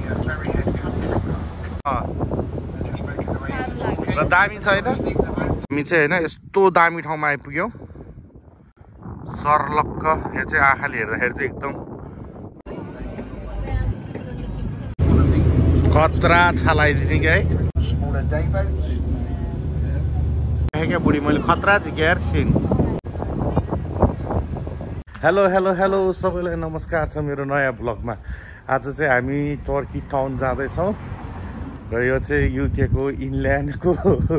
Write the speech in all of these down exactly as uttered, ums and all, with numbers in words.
ल दामी छैन हामी चाहिँ होइन यस्तो दामी ठाउँमा आइपुग्यौँ सर्लक्क यहाँ चाहिँ आँखाले हेर्दाखेरि चाहिँ एकदम खतरा छालाइदिने क्या है क्या बुढी मैले खतरा झिक्यार छिन्। हेलो हेलो हेलो सबैलाई नमस्कार छ मेरो नयाँ ब्लगमा। आज चाहिँ हामी टर्की टाउन जाँदैछौँ र यो चाहिँ युके को इनल्यान्डको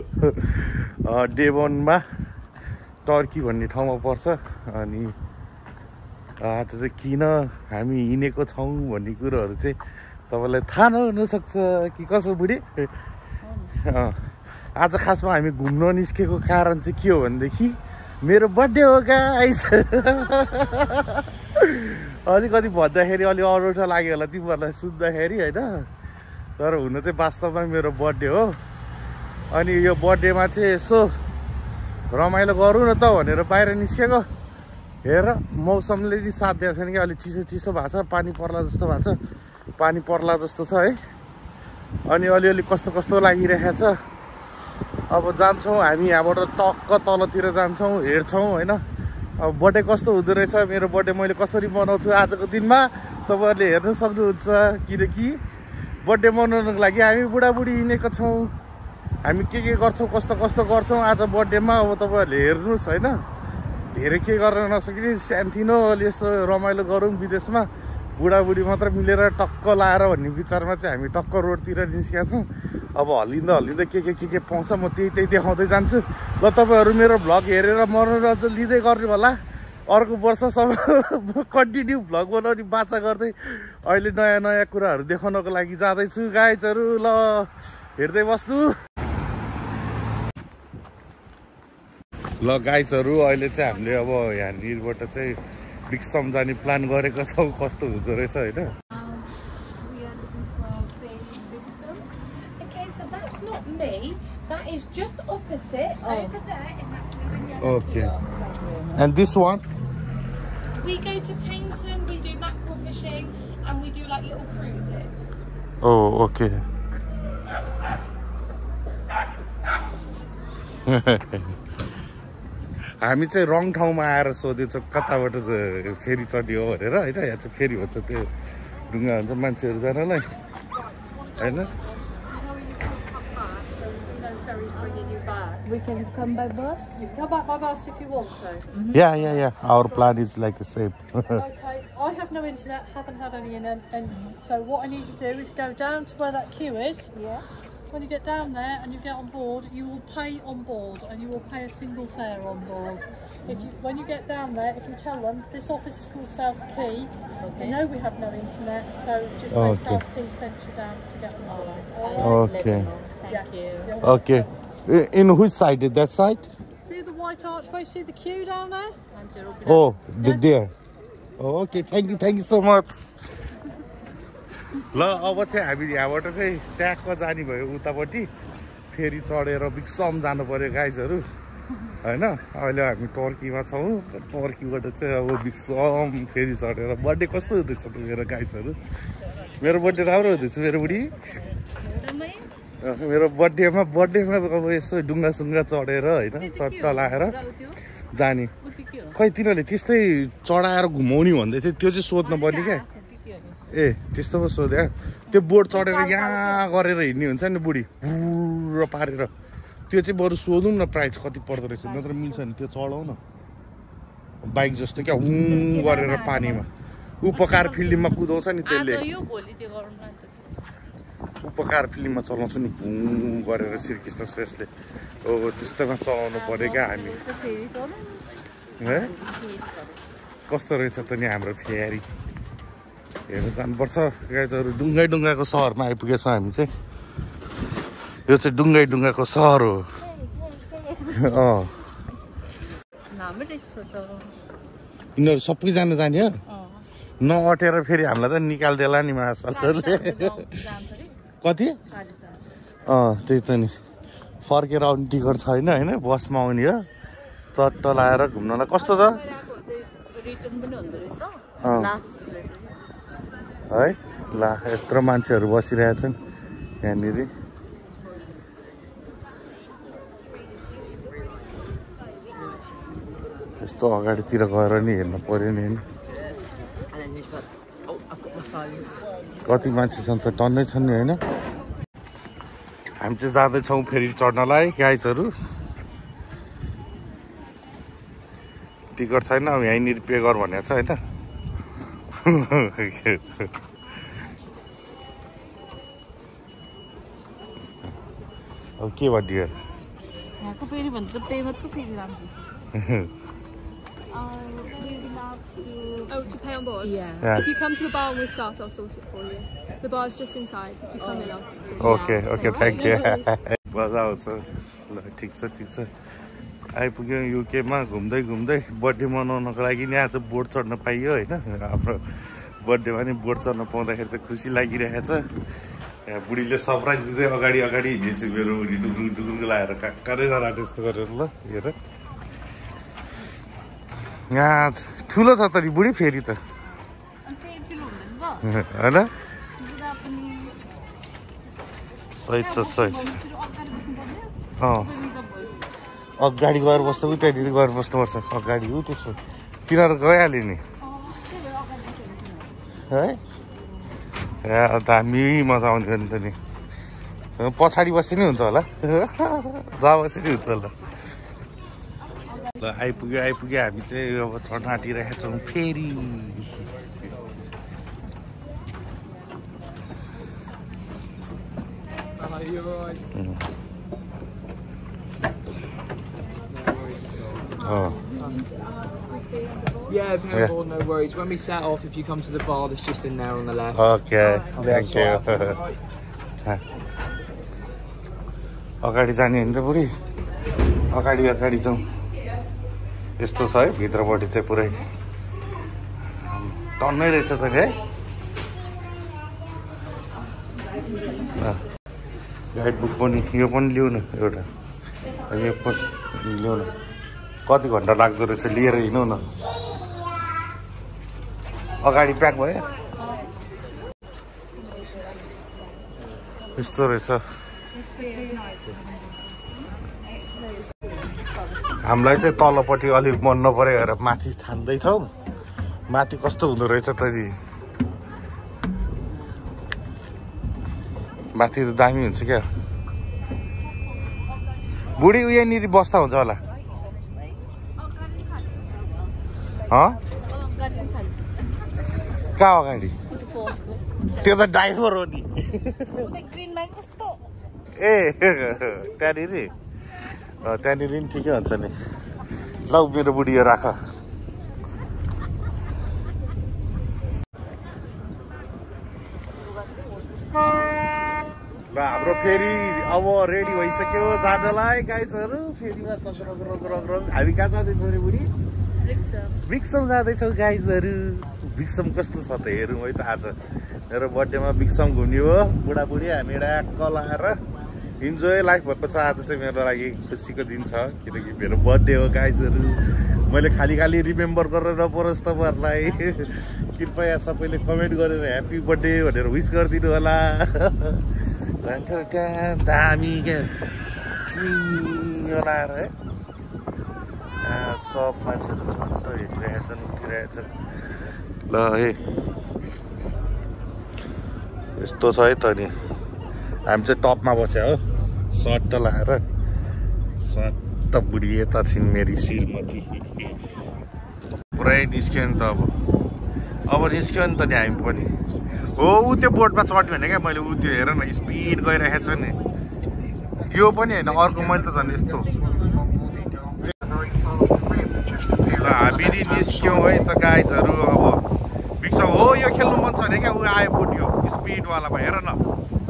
डेभनमा टर्की भन्ने ठाउँमा पर्छ। अनि आज चाहिँ किन हामी हिँडेको छौँ भन्ने कुरोहरू चाहिँ तपाईँलाई थाहा नहुनसक्छ कि कसो बुढी। आज खासमा हामी घुम्न निस्केको कारण चाहिँ के हो भनेदेखि मेरो बर्थडे हो गाइस। अलिकति भन्दाखेरि अलि अरूठो लाग्यो होला तिमीहरूलाई सुन्दाखेरि होइन, तर हुन चाहिँ वास्तवमा मेरो बर्थडे हो। अनि यो बर्थडेमा चाहिँ यसो रमाइलो गरौँ न त भनेर बाहिर निस्केको। हेर मौसमले नि साथ दिएको छैन कि अलिक चिसो चिसो भएको छ, पानी पर्ला जस्तो भएको छ, पानी पर्ला जस्तो छ है। अनि अलिअलि कस्तो कस्तो लागिरहेको छ। अब जान्छौँ हामी यहाँबाट टक्क तलतिर जान्छौँ, हेर्छौँ होइन अब बर्थडे कस्तो हुँदो रहेछ, मेरो बर्थडे मैले कसरी मनाउँछु आजको दिनमा तपाईँहरूले हेर्न सक्नुहुन्छ। किनकि बर्थडे मनाउनुको लागि हामी बुढाबुढी हिँडेको छौँ, हामी के के गर्छौँ कस्तो कस्तो गर्छौँ आज बर्थडेमा। अब तपाईँहरूले हेर्नुहोस् होइन, धेरै के गर्न नसकिने सानोतिनो अलि यसो रमाइलो गरौँ विदेशमा बुढाबुढी मात्र मिलेर टक्क लाएर भन्ने विचारमा चाहिँ हामी टक्क रोडतिर निस्केका छौँ। अब हल्लिँदा हल्लिँदा के के के के पाउँछ म त्यही त्यही देखाउँदै जान्छु। ल तपाईँहरू मेरो भ्लग हेरेर मनोरञ्जन लिँदै गर्नु होला। अर्को वर्ष सब कन्टिन्यू भ्लग बनाउने बाचा गर्दै अहिले नयाँ नयाँ कुराहरू देखाउनको लागि जाँदैछु गाइजहरू। ल हेर्दै बस्नु। ल गाइजहरू अहिले चाहिँ हामीले अब यहाँनिरबाट चाहिँ ब्रिक्सम जाने प्लान गरेको छौँ, कस्तो हुँदो रहेछ होइन। Okay. And this one? We go to Paynton, we do mackerel fishing, and we do like little cruises. Oh, okay. हामी चाहिँ रङ ठाउँमा आएर सोधेछौँ कताबाट चाहिँ फेरि चढ्यो हो भनेर होइन। यहाँ चाहिँ फेरि हुन्छ त्यो ढुङ्गा हुन्छ मान्छेहरू जानलाई होइन। We can come by bus. You can come back by bus if you want to. Mm-hmm. Yeah, yeah, yeah. Our plan is like the same. Okay. I have no internet, haven't had any, and, and so what I need to do is go down to where that queue is. Yeah. When you get down there and you get on board, you will pay on board, and you will pay a single fare on board. If you, when you get down there, if you tell them this office is called South Key, okay. They know we have no internet, so just say okay. South Key sent you down to get on board. Okay. Thank yeah. you. Okay. In which side? That side? See the white archway? See the queue down there? Oh, the, there. Oh, okay. Thank you. Thank you so much. ल अब चाहिँ हामी यहाँबाट चाहिँ ट्याक्क जाने भयो उतापट्टि, फेरि चढेर ब्रिक्सम जानु पर्यो गाइजहरू होइन। अहिले हामी टर्कीमा छौँ, टर्कीबाट चाहिँ अब ब्रिक्सम फेरि चढेर बर्थडे कस्तो हुँदैछ त मेरो गाइजहरू। मेरो बर्थडे राम्रो हुँदैछ मेरो बुढी। मेरो बर्थडेमा बर्थडेमा अब यसो ढुङ्गा सुङ्गा चढेर होइन चट्ट लाएर जाने। खै तिनीहरूले त्यस्तै चढाएर घुमाउने भन्दै थियो, त्यो चाहिँ सोध्नु पर्ने क्या। ए त्यस्तो पो सोध्यो, त्यो बोर्ड चढेर यहाँ गरेर हिँड्ने हुन्छ नि बुढी बुढो पारेर, त्यो चाहिँ बरु सोधौँ न प्राइस कति पर्दो रहेछ, नत्र मिल्छ नि त्यो चढाउँ न बाइक जस्तो क्या हुँ गरेर पानीमा। उपकार फिल्ममा कुदाउँछ नि त्यसले, उपकार फिल्ममा चलाउँछ नि भुँ गरेर श्रीकृष्ण श्रेष्ठले। हो त्यस्तोमा चलाउनु पर्यो क्या हामी है। कस्तो रहेछ त नि हाम्रो फेरि हेर्नु जानुपर्छ गाइजहरू। डुङ्गै डुङ्गाको सहरमा आइपुगेछौँ हामी चाहिँ। यो चाहिँ डुङ्गै डुङ्गाको सहर हो। अँ यिनीहरू सबैजना जाने हो, नअटेर फेरि हामीलाई त निकालिदिएला नि मासलले। कति? अँ त्यही त नि, फर्केर आउने टिकट छैन होइन, बसमा आउने हो चट्ट लाएर घुम्नलाई। कस्तो छ है ल यत्रो मान्छेहरू बसिरहेछन् यहाँनिर यस्तो अगाडितिर गएर नि हेर्न पर्यो नि हैन कति मान्छे छन् त टन्नै छन् नि हैन हामी चाहिँ जाँदैछौँ फेरि चढ्नलाई गाइजहरू टिकट छैन अब यहीँनिर पे गर भनेको छ हैन अब के भनिदियो यहाँको फेरि भन्छ पेमेन्टको फेरि राम्रो Oh, to pay on board? Yeah. Yeah. If you come to the bar when we start, I'll sort it for you. The bar's just inside. If you come in, I'll... Okay, okay, thank you. मजा आउँछ ल ठिक छ ठिक छ आइपुग्यौँ युकेमा घुम्दै घुम्दै बर्थडे मनाउनको लागि नि आज बोट चढ्न पाइयो होइन हाम्रो बर्थडेमा नि बोट चढ्न पाउँदाखेरि चाहिँ खुसी लागिरहेको छ यहाँ बुढीले सरप्राइज दिँदै अगाडि अगाडि हिँडेछु मेरो बुढी डुक्रुङ डुक्रुङ लगाएर काक्कारै जाला त्यस्तो गरेर ल हेर यहाँ ठुलो छ त नि बुढी फेरि त होइन सही छ सही छ अँ अगाडि गएर बस्दा उ त्यहाँनिर गएर बस्नुपर्छ अगाडि उ त्यसको तिनीहरू गइहाल्यो नि है ए दामी मजा आउँथ्यो नि त नि पछाडि बसी नै हुन्छ होला जा बसी नै हुन्छ होला ल आइपुग्यो आइपुग्यो हामी चाहिँ अब चढ्न आँटिरहेका छौँ फेरि Oh. Yeah, paddleboard, no worries. When we set off, if you come to the bar, that's just in there on the left. Okay, thank you. अगाडि जाने हुन्छ बुढी अगाडि अगाडि जाउँ यस्तो छ है भित्रपट्टि चाहिँ पुरै टन्नै रहेछ त है गाइड बुक पनि यो पनि लिऊ न एउटा यो पनि लिऊ न कति घन्टा लाग्दो रहेछ लिएर हिँडौँ न अगाडि प्याक भयो यस्तो रहेछ हामीलाई चाहिँ तलपट्टि अलिक मन नपऱ्यो हेर माथि छान्दैछौँ माथि कस्तो हुँदो रहेछ त नि माथि त दामी हुन्छ क्या बुढी उयानिर बस्दा हुन्छ होला कहाँ अगाडि त्यो त ड्राइभर हो नि ए त्यहाँनिर त्यहाँनिर नि ठिकै हुन्छ नि ल मेरो बुढी यो राख ल हाम्रो फेरि अब रेडी भइसक्यो जाँदालाई गाइजहरू फेरि हामी कहाँ जाँदैछौँ रे बुढी ब्रिक्सम जाँदैछौँ गाइजहरू ब्रिक्सम कस्तो छ त हेरौँ है त आज मेरो बर्थडेमा ब्रिक्सम घुम्ने हो बुढाबुढी हामी ड्याक्क लाएर इन्जोय लाइफ भएको छ आज चाहिँ मेरो लागि खुसीको दिन छ किनकि मेरो बर्थडे हो गाइजहरू मैले खाली खाली रिमेम्बर गरेर नपरोस् तपाईँहरूलाई कृपया सबैले कमेन्ट गरेर ह्याप्पी बर्थडे भनेर विस गरिदिनु होला दामी क्या लाएर है सब मान्छेहरू छन् त हेरिरहेछन् उठिरहेछन् ल है यस्तो छ है त नि हामी चाहिँ टपमा बस्यो हो सर्ट लगाएर स्वाट बुढी यता छिन् मेरी श्रीमती पुरै निस्क्यो नि त अब अब निस्क्यो नि त नि हामी पनि हो ऊ त्यो बोटमा चढ्यो भने क्या मैले ऊ त्यो हेर न स्पिड गइरहेको छ नि यो पनि होइन अर्को मैले त झन् यस्तो ल हामी नि निस्क्यौँ है त गाइजहरू अब बिक्छ हो यो खेल्नु मन छ भने क्या ऊ आयो बोट यो स्पिडवाला भयो हेर न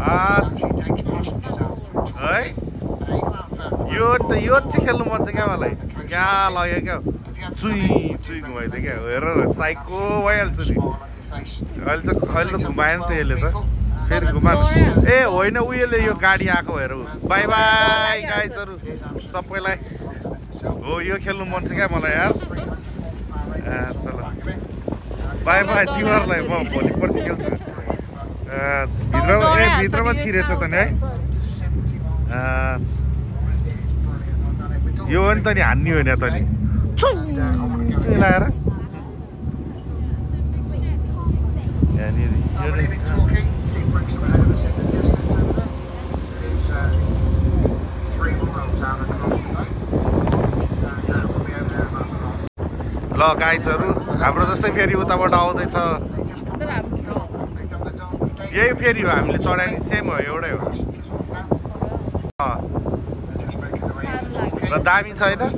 है यो त यो चाहिँ खेल्नु मन छ क्या मलाई क्या लाग्यो क्या चुई चुई घुमाइदियो क्या हेर साइको भइहाल्छ नि अहिले त अहिले त घुमायो नि त यसले त फेरि घुमा ए होइन उयोले यो गाडी आएको हेर बाई बाई गाइजहरू सबैलाई हो यो खेल्नु मन छ क्या मलाई यार बाई बाई तिमीहरूलाई म भोलि पर्सि खेल्छु भित्र ए भित्रमा छिरेछ त नि है यो पनि त नि हान्ने होइन त नि लगाएर ल गाइजहरू हाम्रो जस्तै फेरि उताबाट आउँदैछ यही फेरि हो हामीले चढाइ सेम हो एउटै हो र दामी छ होइन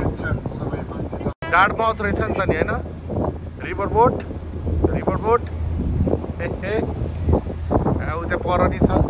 डाँड माउथ रहेछ नि त नि होइन रिभर बोट रिभर बोट ए ए उता पर नि छ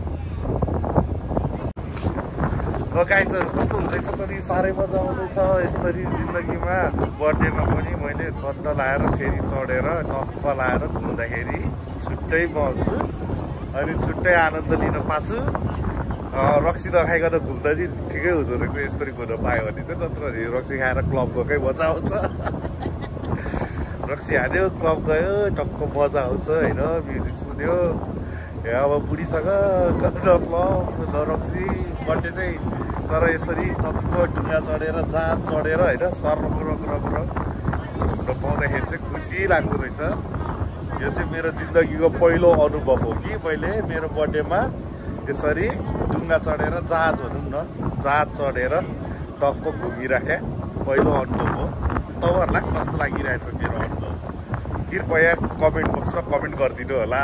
गाइजहरू कस्तो हुँदैछ त नि साह्रै मजा आउँदैछ यसरी जिन्दगीमा बर्थडेमा पनि मैले चड्ड लाएर फेरि चढेर टक्क लाएर घुम्दाखेरि छुट्टै पाउँछु अनि छुट्टै आनन्द लिन पाछु रक्सी नखाइकन घुम्दा चाहिँ ठिकै हुँदो रहेछ यसरी घुम्न पायो भने चाहिँ नत्र रक्सी खाएर क्लब गएकै मजा आउँछ रक्सी हाल्यो क्लब गयो टक्क मजा आउँछ होइन म्युजिक सुन्यो अब बुढीसँग क्लब न रक्सी बर्थडे चाहिँ तर यसरी टक्क ढुङ्गा चढेर जहाज चढेर होइन सर रक रक रक पाउँदाखेरि चाहिँ खुसी लाग्दो रहेछ यो चाहिँ मेरो जिन्दगीको पहिलो अनुभव हो कि मैले मेरो बर्थडेमा यसरी ढुङ्गा चढेर जहाज भनौँ न जहाज चढेर टक्क घुमिराखेँ पहिलो अनुभव हो तपाईँहरूलाई कस्तो लागिरहेछ मेरो अनुभव कृपया कमेन्ट बक्समा कमेन्ट गरिदिनु होला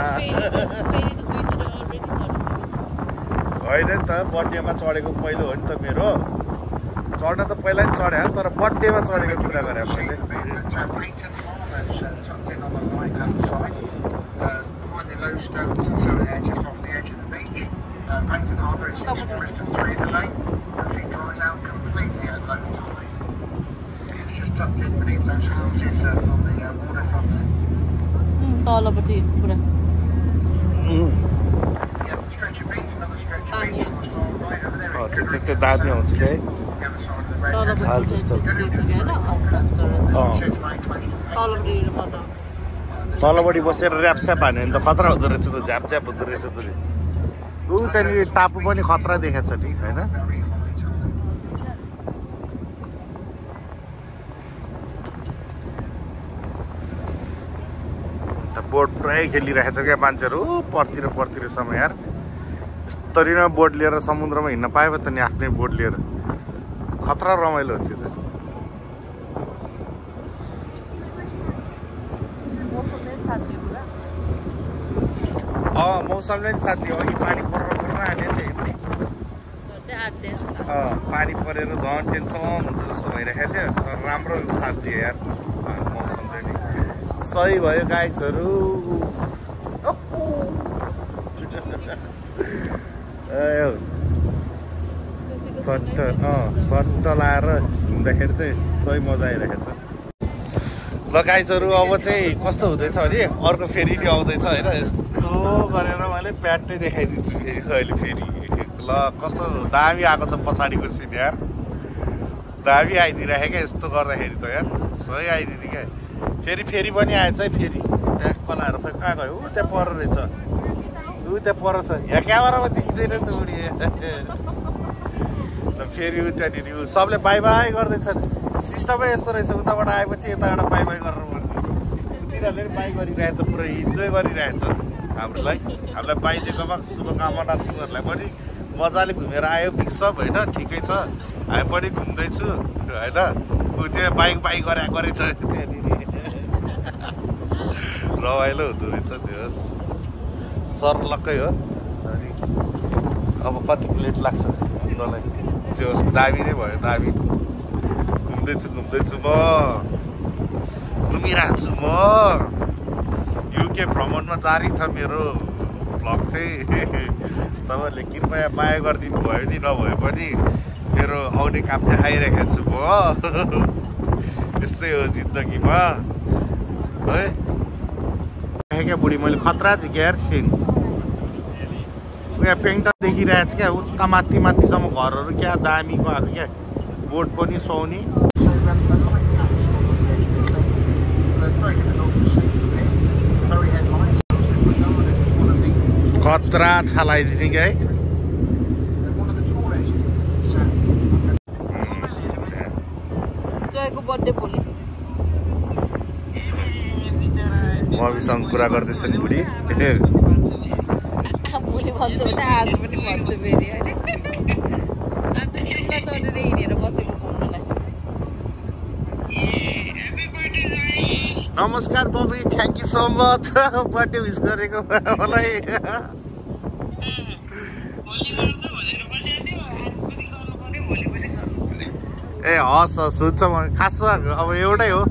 होइन नि त बर्थडेमा चढेको पहिलो हो नि त मेरो चढ्न त पहिला नि चढे तर बर्थडेमा चढेको कुरा गरेँ मैले तलपट्टि पुरा त्यो दामी आउँछ कि है झाल जस्तो तलपट्टि बसेर ऱ्यापस्याप हान्यो भने त खतरा हुँदो रहेछ त झ्याप झ्याप हुँदो रहेछ त ऊ त्यहाँनिर टापु पनि खतरा देखाएको छ नि होइन बोट पुरै खेलिरहेछ क्या मान्छेहरू परतिर परतिरसम्म यार यस्तरी नै बोट लिएर समुद्रमा हिँड्न पायो त नि आफ्नै बोट लिएर खतरा रमाइलो हुन्थ्यो त अँ मौसमले नि साथी अघि पानी परेर परेर हाल्यो नि पानी परेर झन् टेन्सन हुन्छ जस्तो भइरहेको थियो तर राम्रो साथ दियो यार मौसमले नि सही भयो गाइजहरू चट्ट अँ चट्ट लाएर घुम्दाखेरि चाहिँ सही मजा आइरहेको छ ल गाइजहरू अब चाहिँ कस्तो हुँदैछ भने अर्को फेरि नि आउँदैछ होइन यस्तो गरेर मैले प्याटै देखाइदिन्छु फेरि अहिले फेरि ल कस्तो दामी आएको छ पछाडिको सिन यार दामी आइदिइराखेँ क्या यस्तो गर्दाखेरि त यार सही आइदिने क्या फेरि फेरि पनि आएछ है फेरि त्यहाँ कलाहरू खै कहाँ गयो ऊ त्यहाँ पर रहेछ ऊ त्यहाँ पर छ यहाँ क्यामेरामा देखिँदैन नि त बुढी फेरि ऊ त्यहाँनिर ऊ सबले बाई बाई गर्दैछ सिस्टमै यस्तो रहेछ उताबाट आएपछि यताबाट बाई बाई गरेर तिनीहरूले पनि बाई गरिरहेछ पुरै इन्जोय गरिरहेछ हामीलाई हामीलाई बाई दिएकोमा शुभकामना तिमीहरूलाई पनि मजाले घुमेर आयो बिक्सप होइन ठिकै छ हामी पनि घुम्दैछु होइन ऊ त्यो बाइक बाइक गरे गरेछ त्यहाँनिर रमाइलो हुँदो रहेछ त्यो सर्लक्कै हो अनि अब कति प्लेट लाग्छ हिँड्नलाई त्यो दामी नै भयो दामी घुम्दैछु घुम्दैछु म घुमिरहेको छु म युके भ्रमणमा जारी छ मेरो भ्लग चाहिँ तपाईँहरूले कृपया माया गरिदिनु भयो नि नभए पनि मेरो आउने काम चाहिँ आइरहेको छु म यस्तै हो जिन्दगीमा है क्या बुढी मैले खतरा छु क्या यार सिन यहाँ पेन्टर देखिरहेको छ क्या उता माथि माथिसम्म घरहरू क्या दामीको आएको क्या बोट पनि सुहाउने खतरा छालाइदिने कि है मम्मीसँग कुरा गर्दैछन् बुढी भोलि भन्छु भने आज पनि भन्छु फेरि होइन अन्त किनलाई चढेर हिँडेर बसेको घुम्नलाई नमस्कार बबी thank you so much birthday wish गरेको मलाई ए हस् हस् हुन्छ म खासमा अब एउटै हो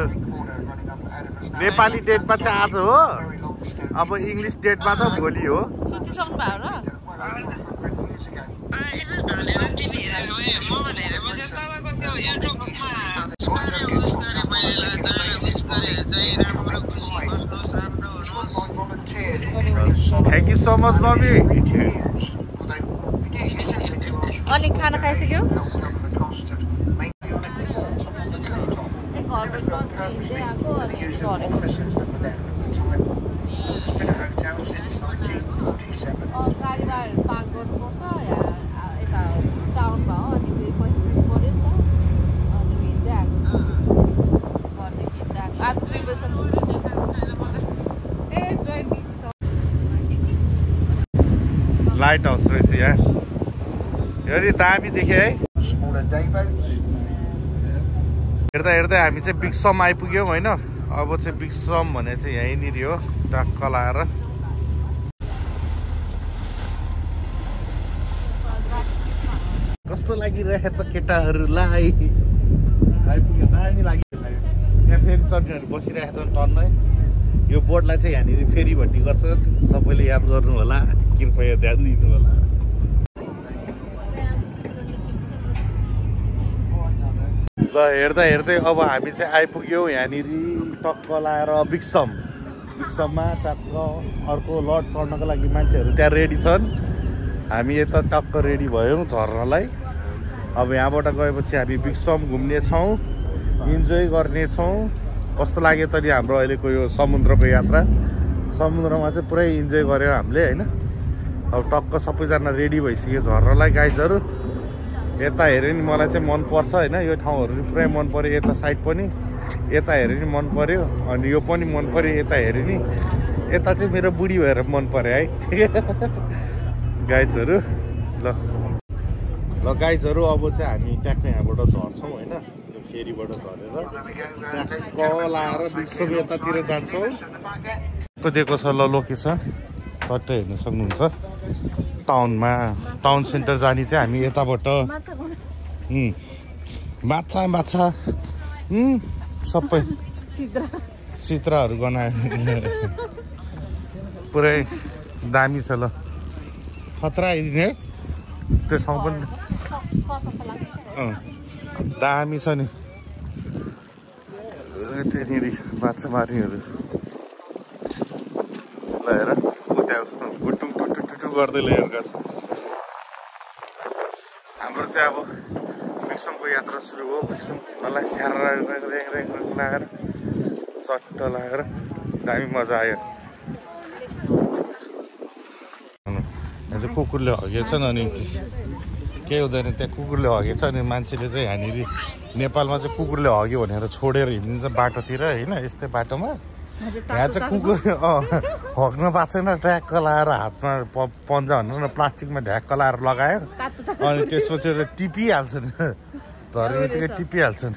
नेपाली डेटमा चाहिँ आज हो अब इङ्ग्लिस डेटमा त भोलि हो सुतिसक्नु भयो र थ्याङ्क यू सो मच बबी अनि खाना खाइसक्यो गाडीमा पार्क गर्नुपर्छ यता टाउनमा हो अनि पैसा पऱ्यो नि त अनि हिँड्दै आएको घरदेखि हिँड्दै आएको आज दुई बजीसम्म ए ड्राइभ लाइट हाउस रहेछ यहाँ हेरी दामी देखेँ है हेर्दा हेर्दै हामी चाहिँ ब्रिक्सम आइपुग्यौँ होइन अब चाहिँ ब्रिक्सम भने चाहिँ यहीँनिर हो टक्क लाएर कस्तो लागिरहेछ केटाहरूलाई आइपुग्यो दामी लागिरहेको यहाँ फेरि चढ्नेहरू बसिरहेको छन् टन्नै यो बोर्डलाई चाहिँ यहाँनिर फेरि भन्ने गर्छ सबैले याद गर्नु होला कृपया ध्यान दिनु होला ल हेर्दा हेर्दै अब हामी चाहिँ आइपुग्यौँ यहाँनिर टक्क लाएर ब्रिक्सम ब्रिक्सममा टक्क अर्को लड चढ्नको लागि मान्छेहरू त्यहाँ रेडी छन् हामी यता टक्क रेडी भयौँ झर्नलाई अब यहाँबाट गएपछि हामी ब्रिक्सम घुम्नेछौँ इन्जोय गर्नेछौँ कस्तो लाग्यो त नि हाम्रो अहिलेको यो समुद्रको यात्रा समुद्रमा चाहिँ पुरै इन्जोय गऱ्यौँ हामीले होइन अब टक्क सबैजना रेडी भइसक्यो झर्नलाई गाइजहरू यता हेऱ्यो नि मलाई चाहिँ मनपर्छ होइन यो ठाउँहरू पुरै मन पऱ्यो यता साइड पनि यता हेऱ्यो नि मन पऱ्यो अनि यो पनि मन पऱ्यो यता हेऱ्यो नि यता चाहिँ मेरो बुढी भएर मन पऱ्यो है गाइजहरू ल ल गाइजहरू अब चाहिँ हामी ट्याक्कै यहाँबाट झर्छौँ होइन यो फेरीबाट झरेर ट्याक्क लाएर ब्रिक्सम यतातिर जान्छौँ को दिएको छ ल लोकेसन चट्टै हेर्न सक्नुहुन्छ टाउनमा टाउन सेन्टर जाने चाहिँ हामी यताबाट माछा माछा सबै चित्रहरू गनायो पुरै दामी छ ल खतरा आइदिने है त्यो ठाउँ पनि दामी छ नि त्यहाँनिर माछा मार्नेहरू ल हेर गुटुङ टुटु टुटु गर्दै लिएका छ हाम्रो चाहिँ अब ब्रिक्समको यात्रा सुरु हो ब्रिक्सम मलाई स्याहार लगाएर चट्ट लगाएर दामी मजा आयो यहाँ चाहिँ कुकुरले हगेछ नि अनि केही हुँदैन त्यहाँ कुकुरले हगेछ अनि मान्छेले चाहिँ यहाँनिर नेपालमा चाहिँ कुकुरले हग्यो भनेर छोडेर हिँडिन्छ बाटोतिर होइन यस्तै बाटोमा यहाँ चाहिँ कुकुर अँ हग्न पाएको छैन ढ्याक्क लाएर हातमा पन्जा भन्नु न प्लास्टिकमा ढ्याक्क लाएर लगायो अनि त्यसपछि टिपिहाल्छन् झरे बित्तिकै टिपिहाल्छन्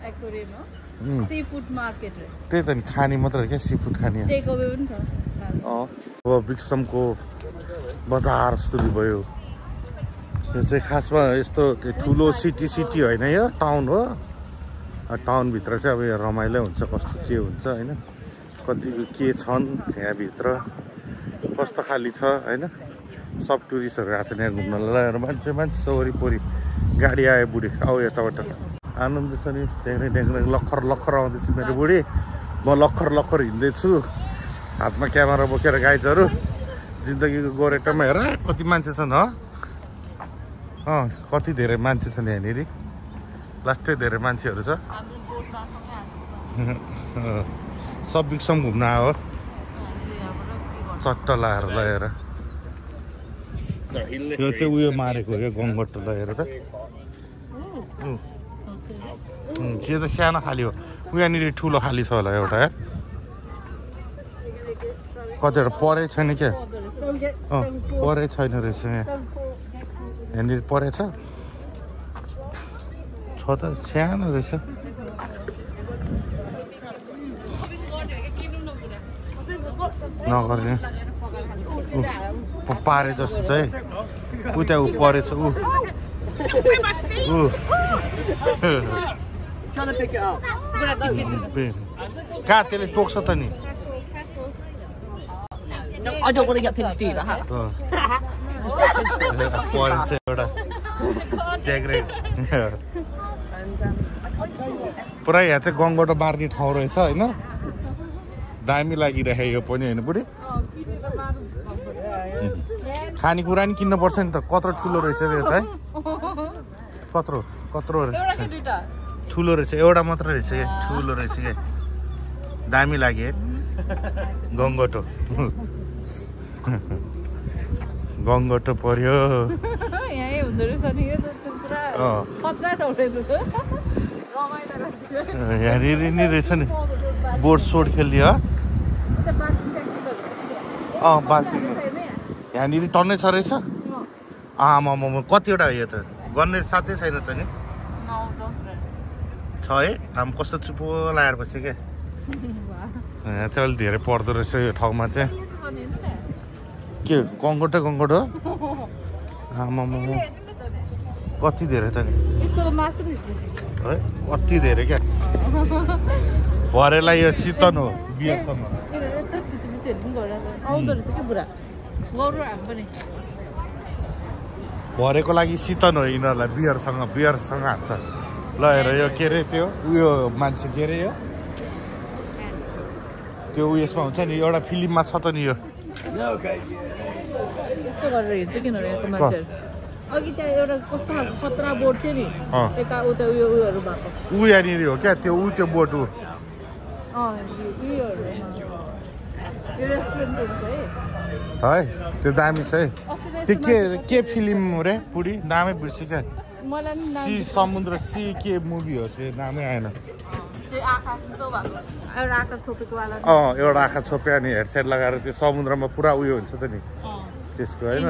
त्यही त नि खाने मात्र हो क्या सी फुड खाने अँ अब ब्रिक्समको बजार सुरु भयो यो चाहिँ खासमा यस्तो ठुलो सिटी सिटी होइन यो टाउन हो टाउनभित्र चाहिँ अब यहाँ रमाइलो हुन्छ कस्तो के हुन्छ होइन कति के छन् यहाँभित्र कस्तो खाली छ होइन सब टुरिस्टहरू आएको छ यहाँ घुम्न लगाएर मान्छे मान्छे वरिपरि गाडी आयो बुढी आऊ यताबाट आनन्द छ नि ड्याङ्ग्रे ड्याङ्ग्रे लखर लखर आउँदैछु मेरो बुढी म लखर लखर हिँड्दैछु हातमा क्यामेरा बोकेर गाइजहरू जिन्दगीको गोरेटोमा हेर कति मान्छे छन् ह अँ कति धेरै मान्छे छन् यहाँनिर लास्टै धेरै मान्छेहरू छ सब ब्रिक्सम घुम्न आयो चट्ट लाएर लगाएर यो चाहिँ उयो मारेको क्या गङ्गटो लगेर त त्यो त सानो खाली हो उहाँनिर ठुलो खाली छ होला एउटा यार कतिवटा परै छैन क्या अँ परै छैन रहेछ यहाँ यहाँनिर परेछ छ त सानो रहेछ नगर्ने पारे जस्तो चाहिँ ऊ त्यहाँ ऊ परेछ ऊ ऊ कहाँ त्यसले टोक्छ त नि परेछ एउटा पुरा यहाँ चाहिँ गङ्गटो मार्ने ठाउँ रहेछ होइन दामी लागिरहेको यो पनि होइन बुढी खानेकुरा नि किन्नुपर्छ नि त कत्रो ठुलो रहेछ त्यो त है कत्रो कत्रो रहेछ ठुलो रहेछ एउटा मात्र रहेछ क्या ठुलो रहेछ क्या दामी लाग्यो गङ्गटो गङ्गटो पर्यो यहाँनिर नि रहेछ नि बोट सोट खेल्ने हो अँ बाल्टी यहाँनिर टन्नै छ रहेछ आमा कतिवटा हो यो त गर्ने साथै छैन त नि छ है आम कस्तो चुपो लगाएर बस्यो क्या यहाँ चाहिँ अलिक धेरै पर्दो रहेछ यो ठाउँमा चाहिँ के गङ्गटो गङ्गटो आमा कति धेरै त नि है कति धेरै क्या भरेलाई यो शीतन हो बियरसँग भरेको लागि शीतन हो यिनीहरूलाई बियरसँग बियरसँग हान्छ ल हेर यो के अरे त्यो उयो मान्छे के अरे यो त्यो उयसमा हुन्छ नि एउटा फिल्ममा छ त नि यो अघि त्यहाँ एउटा कस्तो खालको खतरा बोर्ड थियो नि यता उता उयो उयोहरू भएको ऊ यहाँनिर हो क्या त्यो ऊ त्यो बोट ऊ है त्यो दामी छ है त्यो के के फिल्म रे पुरी नामै बिर्स्यो क्या सी समुद्र सी के मुभी हो त्यो नामै आएन अँ एउटा आँखा छोपे अनि हेडसेट लगाएर त्यो समुद्रमा पुरा उयो हुन्छ त नि त्यसको होइन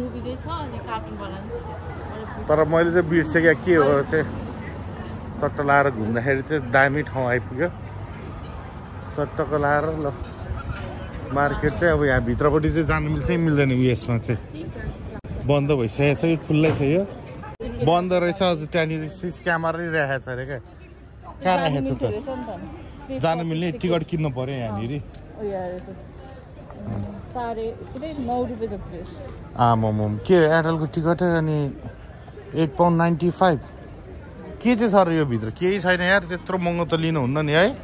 तर मैले चाहिँ बिर्सेँ क्या के हो चाहिँ चट्ट लाएर घुम्दाखेरि चाहिँ दामी ठाउँ आइपुग्यो चट्टको लाएर ल मार्केट चाहिँ अब यहाँ भित्रपट्टि चाहिँ जानु मिल्छ मिल्दैन उयसमा चाहिँ बन्द भइसकेको छ कि खुल्लै छ यो बन्द रहेछ अझ त्यहाँनिर सिसी क्यामेरा राखेको छ अरे क्या कहाँ राखेको छ त जानु मिल्ने टिकट किन्नु पर्यो यहाँनिर आमाम के एडलको टिकट अनि एट पाउन्ड नाइन्टी फाइभ के चाहिँ छ र यो भित्र केही छैन यार त्यत्रो महँगो त लिनुहुन्न नि है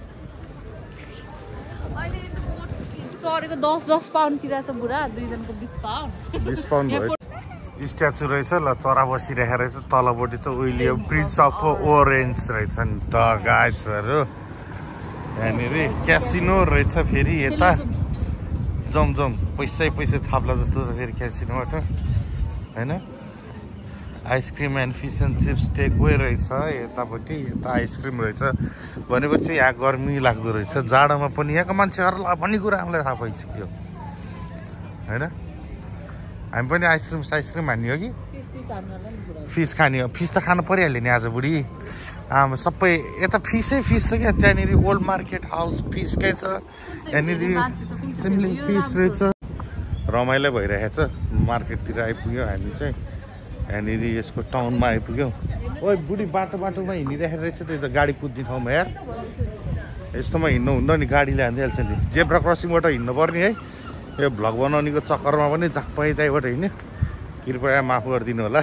दस दस पाउन्डतिर छ बुढा दुईजनाको बिस पाउन्ड बिस पाउन्ड भयो स्ट्याचु रहेछ ल चरा बसिरहेको रहेछ तलपट्टि चाहिँ उहिले ब्रिज अफ ओरेन्ज रहेछ नि त गाइजहरू यहाँनिर क्यासिनो रहेछ फेरि यता जम जम पैसै पैसा थाप्ला जस्तो छ फेरि क्यासिनोबाट होइन ice cream and fish and chips takeaway रहेछ यतापट्टि यता आइसक्रिम रहेछ भनेपछि यहाँ गर्मी लाग्दो रहेछ जाडोमा पनि यहाँको मान्छेहरूलाई भन्ने कुरा हामीलाई थाहा भइसक्यो होइन हामी पनि आइसक्रिम साइसक्रिम हान्ने हो कि फिस खाने हो फिस त खानु परिहाल्यो नि आज बुढी आमा सबै यता फिसै फिस छ क्या त्यहाँनिर ओल्ड मार्केट हाउस फिसकै छ यहाँनिर सिम्ली फिस रहेछ रमाइलो भइरहेको छ मार्केटतिर आइपुग्यो हामी चाहिँ यहाँनिर यसको टाउनमा आइपुग्यौँ ओ बुढी बाटो बाटोमा हिँडिरहेको रहेछ त्यही त गाडी कुद्ने ठाउँमा यार यस्तोमा हिँड्नु हुन्न नि गाडीले हानिदिइहाल्छ नि जेब्रा क्रसिङबाट हिँड्नु पर्ने है यो भ्लग बनाउनेको चक्करमा पनि झाप्पै त्यहीबाट हिँड्यो कृपया माफ गरिदिनु होला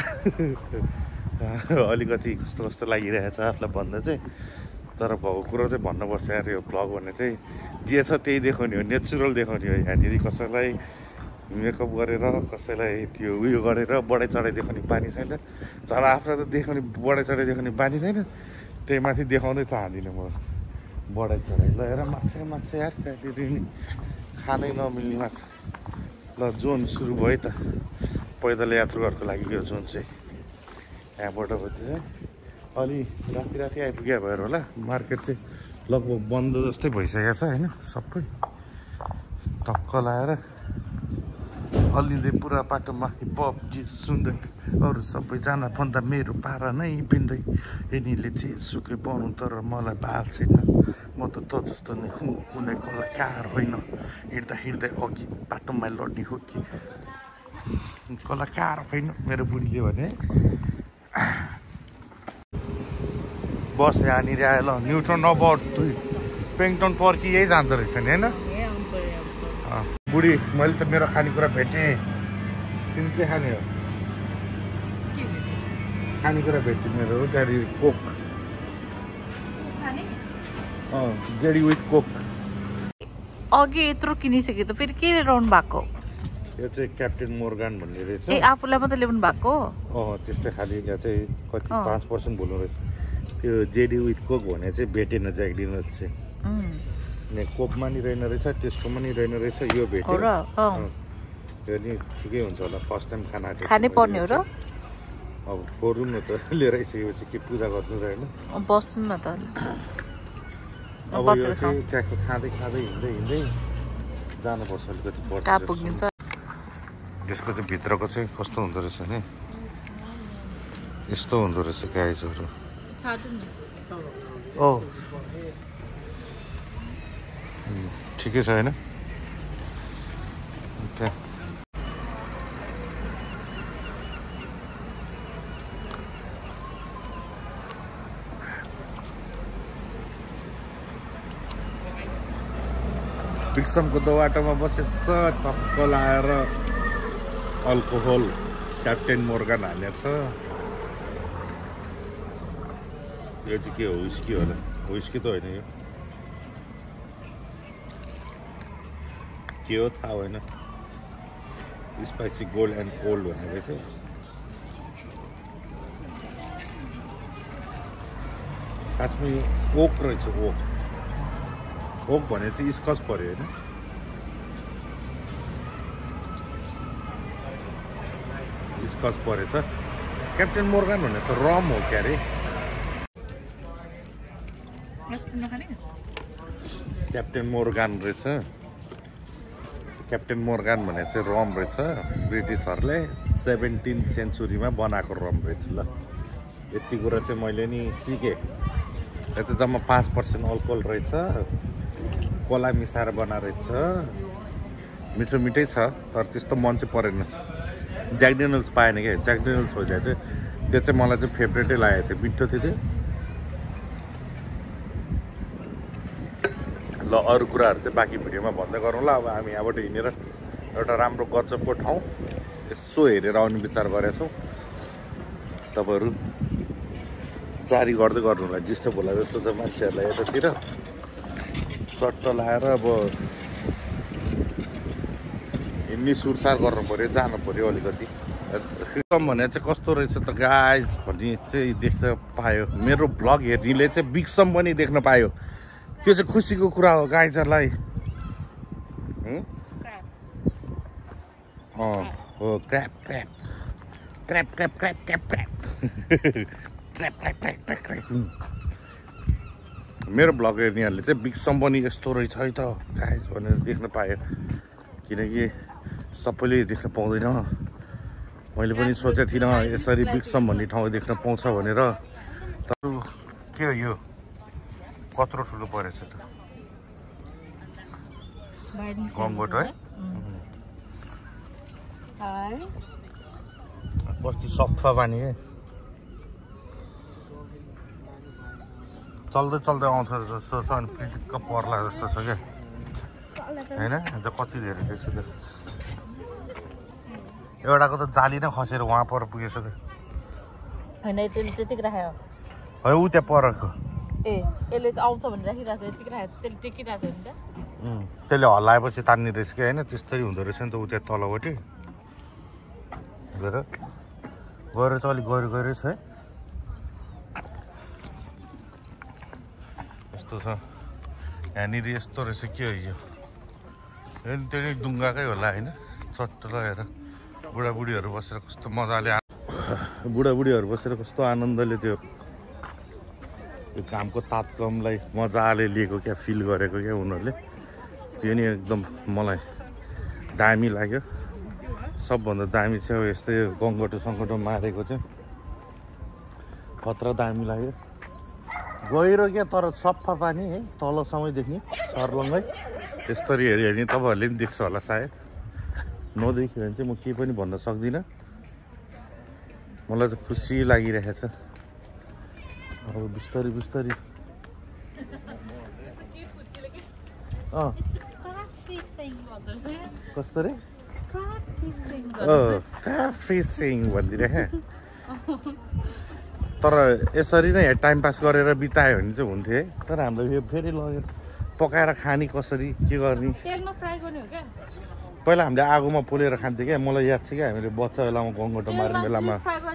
अलिकति कस्तो कस्तो लागिरहेको छ आफूलाई भन्दा चाहिँ तर भएको कुरो चाहिँ भन्नुपर्छ यार यो भ्लग भन्ने चाहिँ जे छ त्यही देखाउने हो नेचुरल देखाउने हो यहाँनिर कसैलाई मेकअप गरेर कसैलाई त्यो उयो गरेर बढाइ चढाइ देखाउने बानी छैन तर आफ्नो त देखाउने बढाइ चढाइ देखाउने बानी छैन त्यही माथि देखाउनै चाहदिनँ म बढाइ चढाइ ल हेर माछा माछा यार त्यहाँनिर नि खानै नमिल्ने माछा ल जोन सुरु भयो त पैदल यात्रुहरूको लागि यो जोन चाहिँ यहाँबाट चाहिँ अलि राति राति आइपुग्या भएर होला मार्केट चाहिँ लगभग बन्द जस्तै भइसकेको छ होइन सबै टक्क लाएर अलिँदै पुरा बाटोमा हिपहप गीत सुन्दै अरू सबैजना भन्दा मेरो पारा नै पिन्दै यिनीले जे सुकै पाउनु तर मलाई बाल छैन म त त जस्तो नै हुँ कुनै कलाकार होइन हिँड्दा हिँड्दै अघि बाटोमा लड्ने हो कि कलाकार होइन मेरो बुढीले भने बस यहाँनिर आयो ल न्युट्रन अबाउट दुई पेङटन पर्खी यही जाँदो रहेछ नि होइन बुढी मैले त मेरो खानेकुरा भेटेँ तिमी के खाने हो खानेकुरा भेटेँ मेरो जेडी कोक अँ जेडी विथ कोक अघि यत्रो किनिसक्यो त फेरि के ल्याउनु भएको यो चाहिँ क्याप्टेन मोर्गान भन्ने रहेछ ए आफूलाई मात्रै ल्याउनु भएको अँ त्यस्तै खालि यहाँ चाहिँ कति पाँच पर्सेन्ट बोल्नु रहेछ त्यो जेडी विथ कोक भने चाहिँ भेटेन ज्याक डिनल्स चाहिँ यहाँ कोकमा नि रहेन रहेछ त्यसकोमा नि रहेन रहेछ यो भेट्यो त्यो नि ठिकै हुन्छ होला फर्स्ट टाइम खाना खानै पर्ने हो र अब गरौँ न त लिएर आइसकेपछि के पूजा गर्नु र होइन बस्नु न त अब यो चाहिँ ट्याक्क खाँदै खाँदै हिँड्दै हिँड्दै जानुपर्छ अलिकति कहाँ पुगिन्छ यसको चाहिँ भित्रको चाहिँ कस्तो हुँदो रहेछ नि यस्तो हुँदो रहेछ गाइजहरू ओ ठिकै छ होइन ओके ब्रिक्समको दोबाटोमा बसेछ टक्क लाएर अल्कोहल क्याप्टेन मोर्गान हालेको छ यो चाहिँ के हो विस्की होला विस्की त होइन यो के हो थाहा होइन स्पाइसी गोल्ड एन्ड कोल्ड भन्ने रहेछ खासमा यो ओक रहेछ ओक ओक भने चाहिँ स्कच पऱ्यो होइन स्कच परेछ क्याप्टेन मोर्गान भने त रम हो क्या अरे क्याप्टेन मोर्गान रहेछ क्याप्टेन मोर्गान भने चाहिँ रम रहेछ ब्रिटिसहरूले सेभेन्टिन सेन्चुरीमा बनाएको रम रहेछ ल यति कुरा चाहिँ मैले नि सिकेँ यो त जम्मा पाँच पर्सेन्ट अल्कोहल रहेछ कोला मिसाएर बना रहेछ मिठो मिठै छ तर त्यस्तो मन चाहिँ परेन ज्याक डेनियल्स पाएन क्या ज्याक डेनियल्स हो चाहिँ त्यो चाहिँ मलाई चाहिँ फेभरेटै लागेको थियो मिठो थियो त्यो ल अरू कुराहरू चाहिँ बाँकी भिडियोमा भन्दै गरौँ ल अब हामी यहाँबाट हिँडेर एउटा राम्रो गजबको ठाउँ यसो हेरेर आउने विचार गरेछौँ तपाईँहरू जारी गर्दै गर्नु होला डिस्टर्ब होला जस्तो छ मान्छेहरूलाई यतातिर चट्ट लाएर अब हिँड्ने सुरसार गर्नु पऱ्यो जानु पऱ्यो अलिकति ब्रिक्सम भने चाहिँ कस्तो रहेछ त गाइज भन्ने चाहिँ देख्न पायो मेरो भ्लग हेर्नेले चाहिँ ब्रिक्सम पनि देख्न पायो त्यो चाहिँ खुसीको कुरा हो गाइजहरूलाई हो crap crap crap crap crap crap crap crap crap crap crap crap मेरो भ्लग हेर्नेहरूले चाहिँ ब्रिक्सम पनि यस्तो रहेछ है त गाइज भनेर देख्न पायो किनकि सबैले देख्न पाउँदैन मैले पनि सोचेको थिइनँ यसरी ब्रिक्सम भन्ने ठाउँ देख्न पाउँछ भनेर तर के हो यो कत्रो ठुलो परेछ त गङ्गोट है कति सफा पानी है चल्दै चल्दै आउँछ जस्तो छ अनि पिटिक्क पर्ला जस्तो छ क्या होइन अन्त कति धेरै रहेछ त्यो एउटाको त जाली नै खसेर वहाँ पर पुगेछ त होइन त्यतिकै राख्यो है ऊ त्यहाँ परको ए यसले चाहिँ आउँछ भनेर राखिरहेको छ यतिकै राखेको छ त्यसले टेकिरहेको छ नि त त्यसले हल्लाएपछि तान्ने रहेछ कि होइन त्यस्तरी हुँदो रहेछ नि त ऊ त्यहाँ तलपट्टि गएर गएर चाहिँ अलिक गएर गइरहेछ है यस्तो छ यहाँनिर यस्तो रहेछ के हो यो त्यो नि डुङ्गाकै होला होइन चट्ट लगाएर बुढाबुढीहरू बसेर कस्तो मजाले बुढाबुढीहरू बसेर कस्तो आनन्दले त्यो त्यो कामको तात्कामलाई मजाले लिएको क्या फिल गरेको क्या उनीहरूले त्यो नि एकदम मलाई दामी लाग्यो सबभन्दा दामी चाहिँ यस्तै गङ्गटो सङ्गटो मारेको चाहिँ खतरा दामी लाग्यो गहिरो क्या तर सफा पानी है तलसम्मै देख्ने सर्लङ्गै त्यसरी हेऱ्यो भने तपाईँहरूले पनि देख्छ होला सायद नदेख्यो भने चाहिँ म केही पनि भन्न सक्दिनँ मलाई चाहिँ खुसी लागिरहेको छ अब बिस्तारै बिस्तारै अँ कस्तो रे क्राब फिसिङ भनिदिरहेँ तर यसरी नै टाइम पास गरेर बितायो भने चाहिँ हुन्थ्यो है तर हाम्रो यो फेरि लगेर पकाएर खाने कसरी के गर्ने पहिला हामीले आगोमा पोलेर खान्थ्यो क्या मलाई याद छ क्या हामीले बच्चा बेलामा गङ्गटो मार्ने बेलामा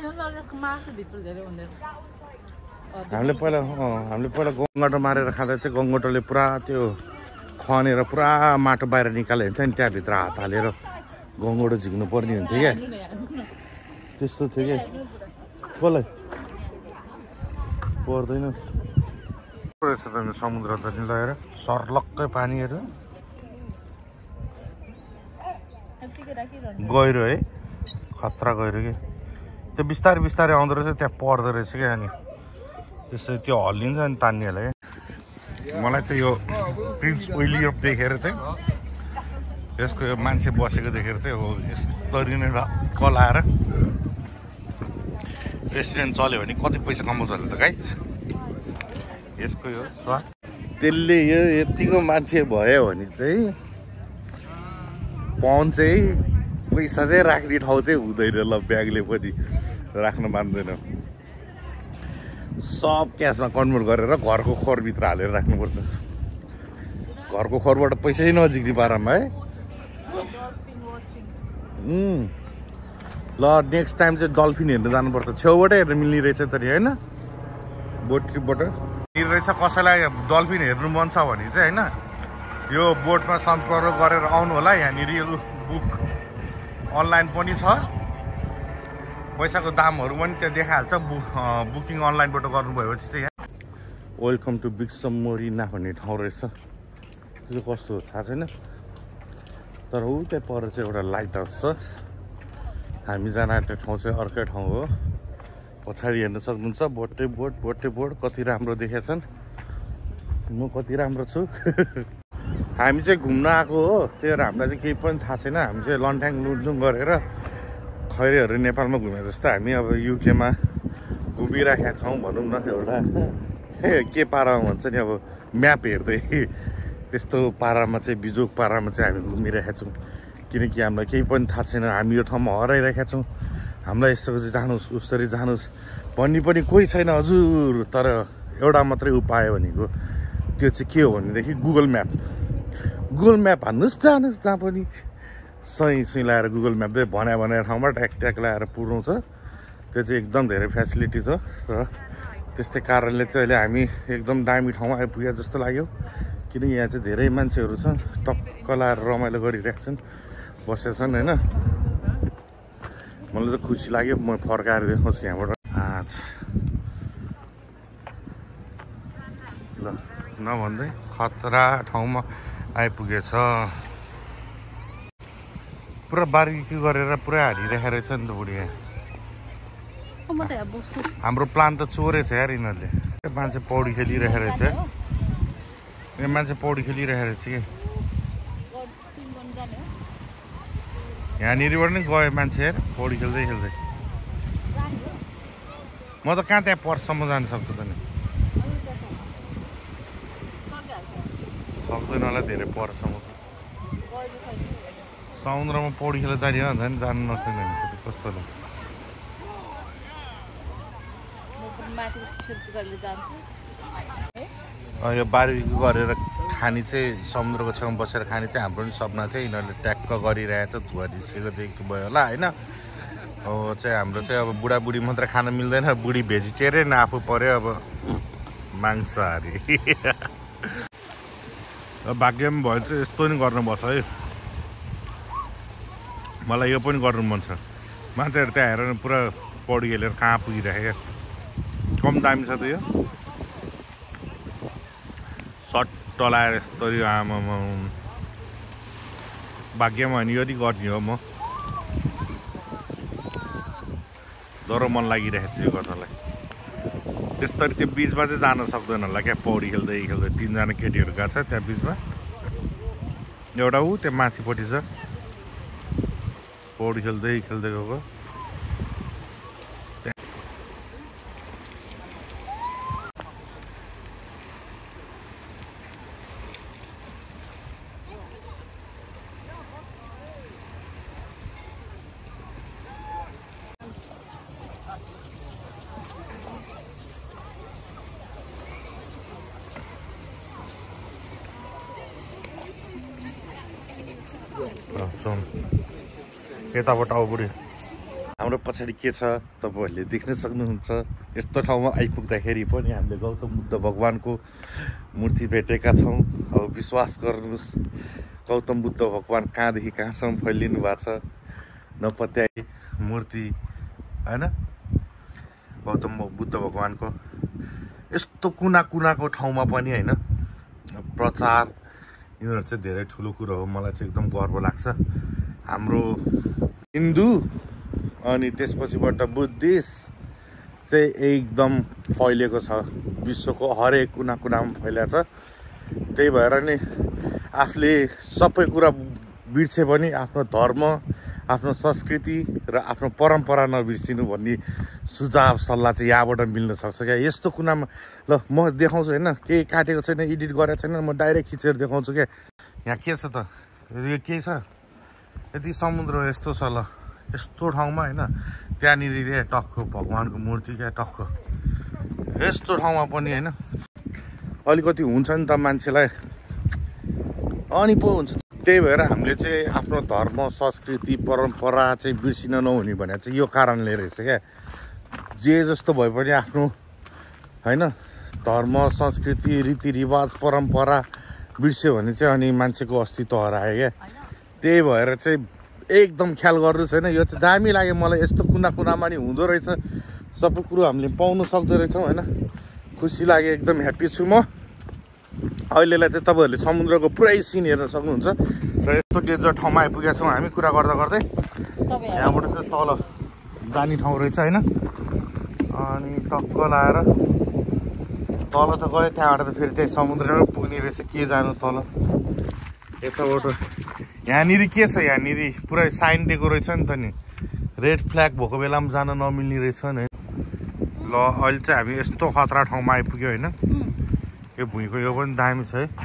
हामीले पहिला हामीले पहिला गङ्गटो मारेर खाँदा चाहिँ गङ्गटोले पुरा त्यो खनेर पुरा माटो बाहिर निकाल्यो हुन्थ्यो नि त्यहाँभित्र हात हालेर गङ्गटो झिक्नु पर्ने हुन्थ्यो क्या त्यस्तो थियो क्या कसलाई पर्दैन रहेछ त समुद्र त नि लगेर सर्लक्कै पानीहरू गहिरो है खतरा गहिरो कि त्यो बिस्तारै बिस्तारै आउँदो रहेछ त्यहाँ पर्दो रहेछ क्या अनि त्यसरी त्यो हल्लिन्छ अनि तान्नेहरूलाई क्या मलाई चाहिँ यो प्रिन्स विलियम देखेर चाहिँ यसको यो मान्छे बसेको देखेर चाहिँ हो यसरी नै कलाएर रेस्टुरेन्ट चल्यो भने कति पैसा कमाउँछ होला त गाइस यसको यो स्वाद त्यसले यो यतिको मान्छे भयो भने चाहिँ पाउन्ड चाहिँ पैसा चाहिँ राख्ने ठाउँ चाहिँ हुँदैन ल ब्यागले पनि राख्न मान्दैन सब क्यासमा कन्भर्ट गरेर घरको खोरभित्र हालेर राख्नुपर्छ घरको खोरबाट पैसै नजिक्ने पारामा है ल नेक्स्ट टाइम चाहिँ डल्फिन हेर्न जानुपर्छ छेउबाटै हेर्न मिल्ने रहेछ त नि होइन बोट ट्रिपबाट रहेछ कसैलाई डल्फिन हेर्नु मन छ भने चाहिँ होइन यो बोटमा सम्पर्क गरेर आउनु होला यहाँनिर यो बुक अनलाइन पनि छ पैसाको दामहरू पनि त्यहाँ देखाइहाल्छ बु बुकिङ अनलाइनबाट गर्नुभयो भने चाहिँ यहाँ वेलकम टु ब्रिक्सम मरिना भन्ने ठाउँ रहेछ त्यो कस्तो हो थाहा छैन तर ऊ त्यहाँ पर चाहिँ एउटा लाइट हाउस छ हामी जान आँटेको ठाउँ चाहिँ अर्कै ठाउँ हो पछाडि हेर्न सक्नुहुन्छ बोटे बोट बोटे बोट कति राम्रो देखेछन् म कति राम्रो छु हामी चाहिँ घुम्न आएको हो त्यही भएर हामीलाई चाहिँ केही पनि थाहा छैन हामी चाहिँ लन्ठ्याङ लुङलुङ गरेर खैरेहरू नेपालमा घुमे जस्तो हामी अब युकेमा घुमिराखेका छौँ भनौँ न एउटा के पारामा भन्छ नि अब म्याप हेर्दै त्यस्तो पारामा चाहिँ बिजोक पारामा चाहिँ हामी घुमिरहेका छौँ किनकि हामीलाई केही पनि थाहा छैन हामी यो ठाउँमा हराइरहेका छौँ हामीलाई यस्तो चाहिँ जानुहोस् उसरी जानुहोस् भन्ने पनि कोही छैन हजुर तर एउटा मात्रै उपाय भनेको त्यो चाहिँ के हो भनेदेखि गुगल म्याप गुगल म्याप हान्नुहोस् जानुहोस् जहाँ पनि सही सुई लगाएर गुगल म्यापले भन्या भनेर ठाउँमा ट्याक ट्याक लगाएर पुर्याउँछ त्यो चाहिँ एकदम धेरै फेसिलिटी छ र त्यस्तै कारणले चाहिँ अहिले हामी एकदम दामी ठाउँमा आइपुगे जस्तो लाग्यो किनकि यहाँ चाहिँ धेरै मान्छेहरू छ टक्क लाएर रमाइलो गरिरहेको छन् बसेका छन् होइन मलाई त खुसी लाग्यो म फर्काएर देखाउँछु यहाँबाट आच्छा ल नभन्दै खतरा ठाउँमा आइपुगेछ पुरा बार्बिक्यू गरेर पुरा हालिरहेको रहेछ नि त बुढी हाम्रो प्लान त चोरेछ यार यिनीहरूले मान्छे पौडी खेलिरहेको रहेछ यहाँ मान्छे पौडी खेलिरहेको रहेछ कि यहाँनिरबाट नै गयो मान्छे यार पौडी खेल्दै खेल्दै म त कहाँ त्यहाँ पर्सम्म जानु सक्छु त नि सक्दैन होला धेरै परसम्म समुद्रमा पौडी खेल्दा जाने हो भने जानु नसक्ने हुन्छ कस्तो ल यो बार्बिक्यू गरेर खाने चाहिँ समुद्रको छेउमा बसेर खाने चाहिँ हाम्रो पनि सपना थियो यिनीहरूले ट्याक्क गरिरहेछ धुवा निस्केको देख्नु भयो होला होइन अब चाहिँ हाम्रो चाहिँ अब बुढाबुढी मात्रै खान मिल्दैन बुढी भेजिटेरियन आफू पऱ्यो अब मांसाहारी भाग्य पनि भयो चाहिँ यस्तो नि गर्नुपर्छ है मलाई यो पनि गर्नु मन छ। मान्छेहरू त्यहाँ हेरेर पुरा पौडी खेलेर कहाँ पुगिराख्यो क्या। कम दामी छ त यो सट्ट लाएर यस्तो आमामा भाग्यमा अनि यदि गर्ने हो म डरो मन लागिरहेको छ यो गर्नलाई। त्यस्तरी त्यो बिचमा चाहिँ जान सक्दैन होला क्या पौडी खेल्दै खेल्दै तिनजना केटीहरू गएको छ त्यहाँ बिचमा एउटा ऊ त्यो माथिपट्टि छ पौडी खेल्दै खेल्दै गएको। यताबाट अगाडि हाम्रो पछाडि के छ तपाईँहरूले देख्न सक्नुहुन्छ। यस्तो ठाउँमा आइपुग्दाखेरि पनि हामीले गौतम बुद्ध भगवानको मूर्ति भेटेका छौँ। अब विश्वास गर्नुहोस् गौतम बुद्ध भगवान कहाँदेखि कहाँसम्म फैलिनु भएको छ नपत्याए मूर्ति होइन। गौतम बुद्ध भगवानको यस्तो कुना कुनाको ठाउँमा पनि होइन प्रचार यिनीहरू चाहिँ धेरै ठुलो कुरो हो। मलाई चाहिँ एकदम गर्व लाग्छ। हाम्रो हिन्दू अनि त्यसपछिबाट बुद्धिस्ट चाहिँ एकदम फैलिएको छ विश्वको हरेक कुना कुनामा फैलिएको छ। त्यही भएर नि आफूले सबै कुरा बिर्से पनि आफ्नो धर्म आफ्नो संस्कृति र आफ्नो परम्परा नबिर्सिनु भन्ने सुझाव सल्लाह चाहिँ यहाँबाट मिल्न सक्छ क्या। यस्तो कुनामा ल म देखाउँछु होइन केही काटेको छैन एडिट गरेको छैन म डाइरेक्ट खिचेर देखाउँछु क्या। यहाँ के छ त यो के छ यति समुद्र यस्तो छ ल यस्तो ठाउँमा होइन त्यहाँनिर क्या टक्क भगवानको मूर्ति क्या टक्क यस्तो ठाउँमा पनि होइन अलिकति हुन्छ नि त मान्छेलाई अनि पो हुन्छ। त्यही भएर हामीले चाहिँ आफ्नो धर्म संस्कृति परम्परा चाहिँ बिर्सिन नहुने भने चाहिँ यो कारणले रहेछ क्या। जे जस्तो भए पनि आफ्नो होइन धर्म संस्कृति रीतिरिवाज परम्परा बिर्स्यो भने चाहिँ अनि मान्छेको अस्तित्व हरायो क्या। त्यही भएर चाहिँ एकदम ख्याल गर्नुहोस् होइन। यो चाहिँ दामी लाग्यो मलाई। यस्तो कुना कुनामा नि हुँदो रहेछ सबै कुरो हामीले पाउनु सक्दो रहेछौँ होइन। खुसी लाग्यो एकदम ह्याप्पी छु म। अहिलेलाई चाहिँ तपाईँहरूले समुद्रको पुरै सिन हेर्न सक्नुहुन्छ र यस्तो डेन्जर ठाउँमा आइपुगेका छौँ हामी कुरा गर्दा गर्दै। यहाँबाट चाहिँ तल जाने ठाउँ रहेछ होइन अनि टक्क लाएर तल त गयो त्यहाँबाट त फेरि त्यही समुद्रमा पुग्ने रहेछ के जानु तल यताबाट। यहाँनिर के छ यहाँनिर पुरै साइन दिएको रहेछ नि त नि रेड फ्ल्याग भएको बेलामा जान नमिल्ने रहेछ नि। ल अहिले चाहिँ हामी यस्तो खतरा ठाउँमा आइपुग्यो होइन। यो भुइँको यो पनि दामी छ है।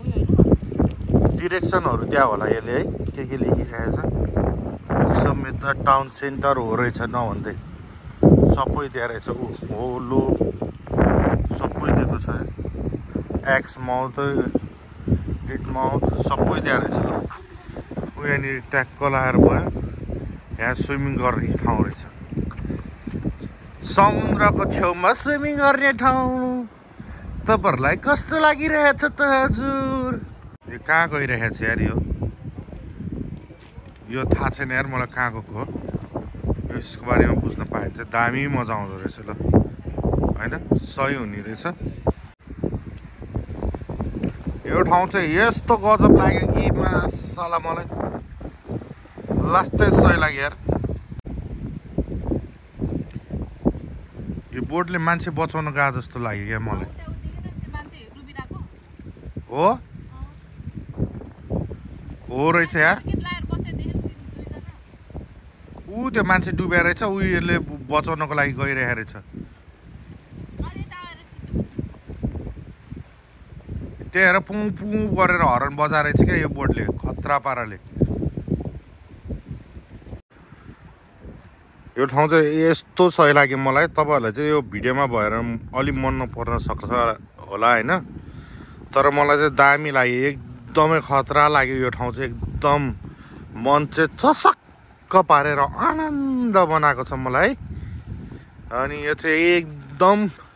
डिरेक्सनहरू त्यहाँ होला यसले है के के लेखिरहेको छ। ब्रिक्सम त टाउन सेन्टर हो रहेछ नभन्दै सबै त्यहाँ रहेछ ऊ हो लो सबै दिएको छ। एक्स माउथ गेट माउथ सबै त्यहाँ रहेछ ल। ऊ यहाँनिर ट्याक्क लगाएर भयो। यहाँ स्विमिङ गर्ने ठाउँ रहेछ समुद्रको छेउमा स्विमिङ गर्ने ठाउँ। तपाईँहरूलाई कस्तो लागिरहेछ त हजुर। यो कहाँ गइरहेछ यार यो यो थाहा छैन यार मलाई कहाँ गएको हो। यसको बारेमा बुझ्न पाए चाहिँ दामी मजा आउँदो रहेछ ल होइन सही हुने रहेछ। यो ठाउँ चाहिँ यस्तो गजब लाग्यो कि मासला मलाई लास्टै सही लाग्यो यार। यो बोटले मान्छे बचाउन गएको जस्तो लाग्यो क्या मलाई। हो हो रहेछ यार ऊ त्यो मान्छे डुबेर रहेछ ऊ यसले बचाउनको लागि गइरहेको रहेछ। त्यही हेर पुँ पुँ गरेर हर्न बजाएर रहेछ क्या यो बोटले खतरा पाराले। यो ठाउँ चाहिँ यस्तो सही लाग्यो मलाई। तपाईँहरूलाई चाहिँ यो भिडियोमा भएर अलिक मन नपर्न सक्छ होला होइन तर मलाई चाहिँ दामी लाग्यो एकदमै खतरा लाग्यो। यो ठाउँ चाहिँ एकदम मन चाहिँ चसक्क पारेर आनन्द बनाएको छ मलाई। अनि यो चाहिँ एकदम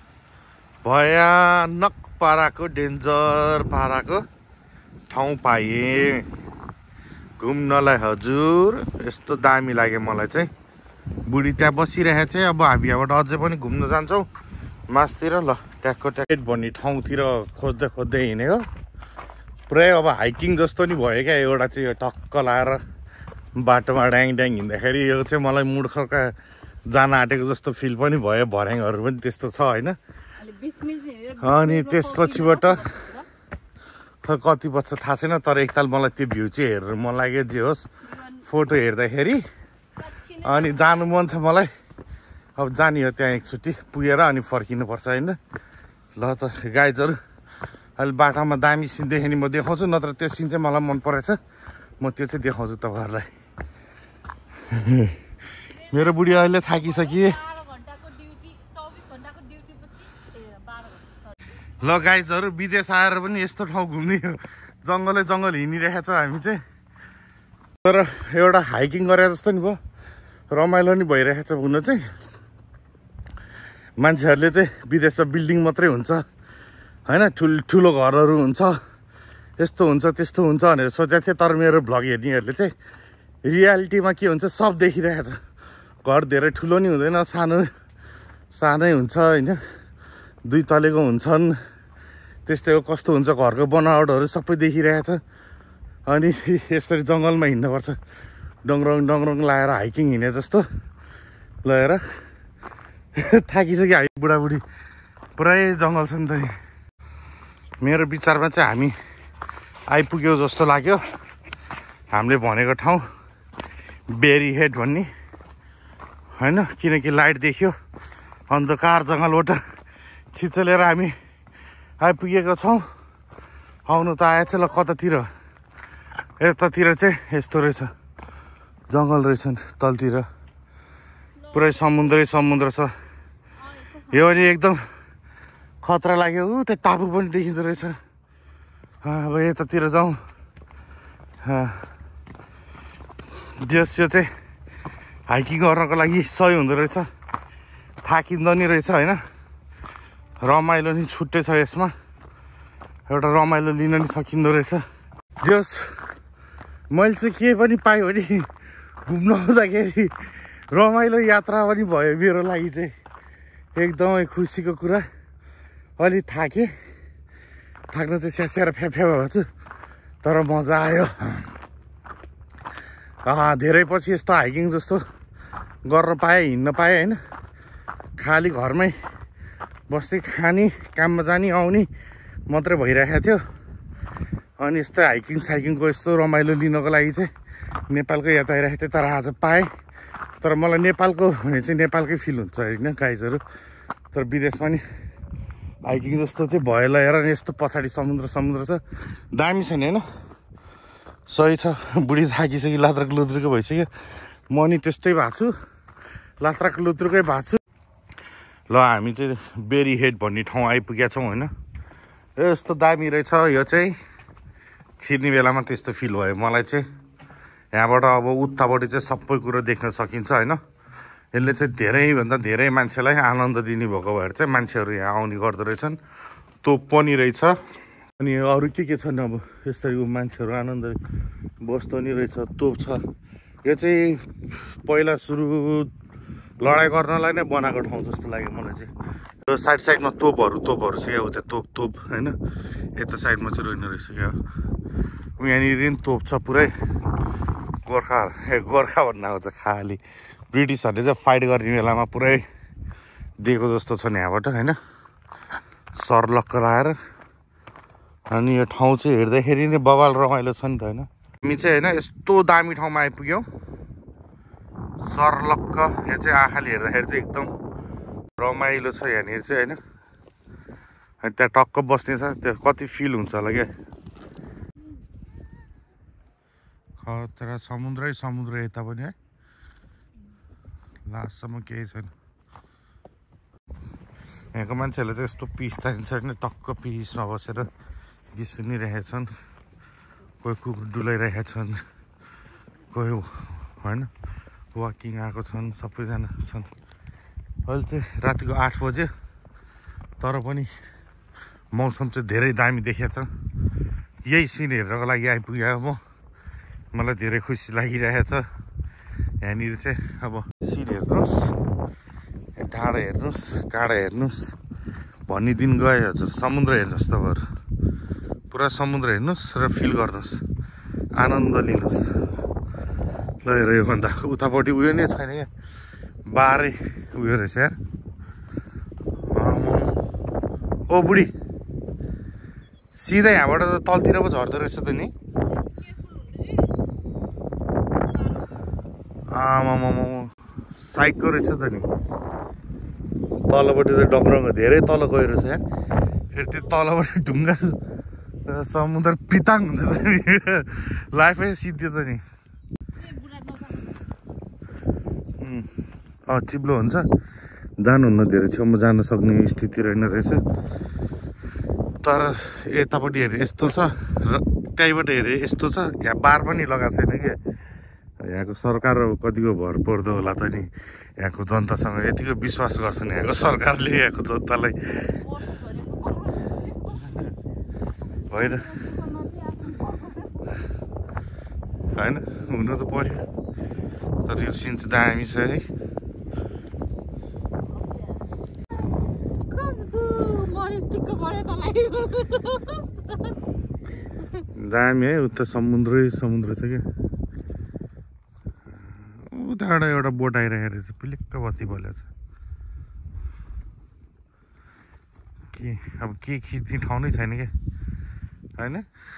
भयानक पाराको डेन्जर पाराको ठाउँ पाएँ घुम्नलाई हजुर यस्तो दामी लाग्यो मलाई चाहिँ। बुढी त्यहाँ बसिरहेको छ। अब हामी यहाँबाट अझै पनि घुम्न जान्छौँ मासतिर। ल ट्याक्क ट्याकेट भन्ने ठाउँतिर खोज्दै खोज्दै हिँडेको पुरै अब हाइकिङ जस्तो नि भयो क्या। एउटा चाहिँ टक्क लाएर बाटोमा ड्याङ ड्याङ हिँड्दाखेरि यो चाहिँ मलाई मुर्खका जान आँटेको जस्तो फिल पनि भयो। भर्याङहरू पनि त्यस्तो छ होइन। अनि त्यसपछिबाट खै कति बज्छ थाहा छैन, तर एकताल मलाई त्यो भ्यू चाहिँ हेरेर मन लाग्यो जे होस् फोटो हेर्दाखेरि। अनि जानु मन छ मलाई। अब जाने हो त्यहाँ एकचोटि पुगेर अनि फर्किनुपर्छ होइन। ल त गाइजहरू अहिले बाटामा दामी सिन देखेँ नि म देखाउँछु, नत्र त्यो सिन चाहिँ मलाई मन परेछ, म त्यो चाहिँ देखाउँछु तपाईँहरूलाई। मेरो बुढी अहिले थाकिसकिए। ल गाइजहरू विदेश आएर पनि यस्तो ठाउँ घुम्ने जङ्गलै जङ्गल हिँडिरहेको छ हामी चाहिँ। तर एउटा हाइकिङ गरे जस्तो नि भयो, रमाइलो नि भइरहेको छ। हुन चाहिँ मान्छेहरूले चाहिँ विदेशमा बिल्डिङ मात्रै हुन्छ होइन, ठुल्ठुलो घरहरू हुन्छ, यस्तो हुन्छ त्यस्तो हुन्छ भनेर सोचेको थिएँ। तर मेरो भ्लग हेर्नेहरूले चाहिँ रियालिटीमा के हुन्छ सब देखिरहेको छ। घर धेरै ठुलो नि हुँदैन, सानो सानै हुन्छ होइन, दुई तलेको हुन्छन्, त्यस्तै हो। कस्तो हुन्छ घरको बनावटहरू सबै देखिरहेको छ। अनि यसरी जङ्गलमा हिँड्नुपर्छ डङरङ डङरङ लाएर हाइकिङ हिँडे जस्तो लगेर थाकिसक्यो हामी बुढाबुढी। पुरै जङ्गल छ नि त। मेरो विचारमा चाहिँ हामी आइपुग्यो जस्तो लाग्यो। हामीले भनेको ठाउँ बेरी हेड भन्ने होइन, किनकि लाइट देख्यो अन्धकार जङ्गलबाट छिचलेर हामी आइपुगेको छौँ। आउनु त आएछ। ल कतातिर, यतातिर चाहिँ यस्तो रहेछ जङ्गल रहेछ तलतिर, पुरै समुद्रै समुद्र छ। यो पनि एकदम खतरा लाग्यो। ऊ त्यो टापु पनि देखिँदो रहेछ। अब यतातिर जाउँ। जस यो चाहिँ हाइकिङ गर्नको लागि सही हुँदो रहेछ, थाकिँदो नि रहेछ होइन। रमाइलो नि छुट्टै छ यसमा, एउटा रमाइलो लिन नि सकिँदो रहेछ। जस मैले चाहिँ के पनि पाएँ भने घुम्न आउँदाखेरि रमाइलो यात्रा पनि भयो मेरो लागि चाहिँ। एकदमै खुसीको कुरा। अलि थाकेँ, थाक्न चाहिँ स्यास्याएर फ्याफ्या भएको छु, तर मजा आयो। धेरै पछि यस्तो हाइकिङ जस्तो गर्न पाएँ, हिँड्न पाएँ होइन। खाली घरमै बस्दै खाने, काममा जाने आउने मात्रै भइरहेको थियो। अनि यस्तो हाइकिङ साइकिङको यस्तो रमाइलो लिनको लागि चाहिँ नेपालको यात्रा आइरहेको थियो। तर आज पाएँ। तर मलाई नेपालको भने चाहिँ नेपालकै फिल हुन्छ होइन गाइजहरू। तर विदेशमा नि हाइकिङ जस्तो चाहिँ भयो। ल हेर यस्तो पछाडि समुद्र समुद्र छ, दामी छ नि होइन। सही छ। बुढी थाकिसक्यो, लात्रक लुत्रुको भइसक्यो। म नि त्यस्तै भएको छु, लात्रक लुत्रुकै भएको छु। ल हामी चाहिँ बेरी हेड भन्ने ठाउँ आइपुगेका छौँ होइन। यस्तो दामी रहेछ। यो चाहिँ छिर्ने बेलामा त्यस्तो फिल भयो मलाई चाहिँ। यहाँबाट अब उतापट्टि चाहिँ सबै कुरो देख्न सकिन्छ होइन। यसले चाहिँ धेरैभन्दा धेरै मान्छेलाई आनन्द दिने भएको भएर चाहिँ मान्छेहरू यहाँ आउने गर्दो रहेछन्। तोप पनि रहेछ। अनि अरू के के छन् अब यसरी मान्छेहरू आनन्द बस्दो नि रहेछ। तोप छ। यो चाहिँ पहिला सुरु लडाइँ गर्नलाई नै बनाएको ठाउँ जस्तो लाग्यो मलाई चाहिँ। यो साइड साइडमा तोपहरू तोपहरू छ क्या, उता तोप तोप होइन। यता साइडमा चाहिँ रहेन रहेछ क्या। यहाँनिर नि तोप छ पुरै। गोर्खा ए गोर्खा भन्न आउँछ खालि। ब्रिटिसहरूले चाहिँ फाइट गर्ने बेलामा पुरै दिएको जस्तो छ नि यहाँबाट होइन, सरलक्क लाएर। अनि यो ठाउँ चाहिँ हेर्दाखेरि नै बवाल रमाइलो छ नि त होइन। हामी चाहिँ होइन यस्तो दामी ठाउँमा आइपुग्यौँ सरलक्क। यहाँ चाहिँ आँखाले हेर्दाखेरि चाहिँ एकदम रमाइलो छ यहाँनिर चाहिँ होइन। अनि त्यहाँ टक्क बस्ने छ, त्यो कति फिल हुन्छ होला क्या। खतरा समुद्रै समुद्र यता पनि है, लास्टसम्म केही छैन। यहाँको मान्छेहरूले चाहिँ यस्तो पिस चाहिन्छ होइन, टक्क पिसमा बसेर गीत सुनिरहेछन्। कोही कुकुर डुलाइरहेका छन्, कोही होइन वाकिङ आएको छन्, सबैजना छन्। अहिले चाहिँ रातिको आठ बजे, तर पनि मौसम चाहिँ धेरै दामी देखिएको छ। यही सिन हेर्नको लागि आइपुगेँ म। मलाई धेरै खुसी लागिरहेछ यहाँनिर चाहिँ। अब सिट हेर्नुहोस्, डाँडा हेर्नुहोस्, काँडा हेर्नुहोस्, भनिदिन गए हजुर। समुद्र हेर्नुहोस् तपाईँहरू, पुरा समुद्र हेर्नुहोस् र फिल गर्नुहोस्, आनन्द लिनुहोस्। ल हेर योभन्दा उतापट्टि उयो नै छैन क्या, बाह्रै उयो रहेछ यार। ओ बुढी, सिधै यहाँबाट त तलतिर पो झर्दो रहेछ त नि। आमामामा साइकको रहेछ त नि। तलपट्टि त डङरङ धेरै तल गयो रहेछ यार। फेरि त्यो तलपट्टि ढुङ्गा समुद्र पिताङ हुन्छ त नि, लाइफै सिद्धि त नि। अँ चिप्लो हुन्छ, जानुहुन्न, धेरै छेउमा जान सक्ने स्थिति रहेन रहेछ। तर यतापट्टि हेरे यस्तो छ र त्यहीँबाट हेरे यस्तो छ। यहाँ बार पनि लगाएको छैन क्या। यहाँको सरकार कतिको भर पर्दो होला त नि, यहाँको जनतासँग यतिको विश्वास गर्छन् यहाँको सरकारले यहाँको जनतालाई। होइन होइन हुनु त पर्यो, तर यो सिन चाहिँ दामी छ है। दामी है, उता समुद्रै समुद्र छ क्या। उताबाट एउटा बोट आइरहेको रहेछ, पिलिक्क बत्ती बलेछ के। अब के खिच्ने ठाउँ नै छैन क्या, होइन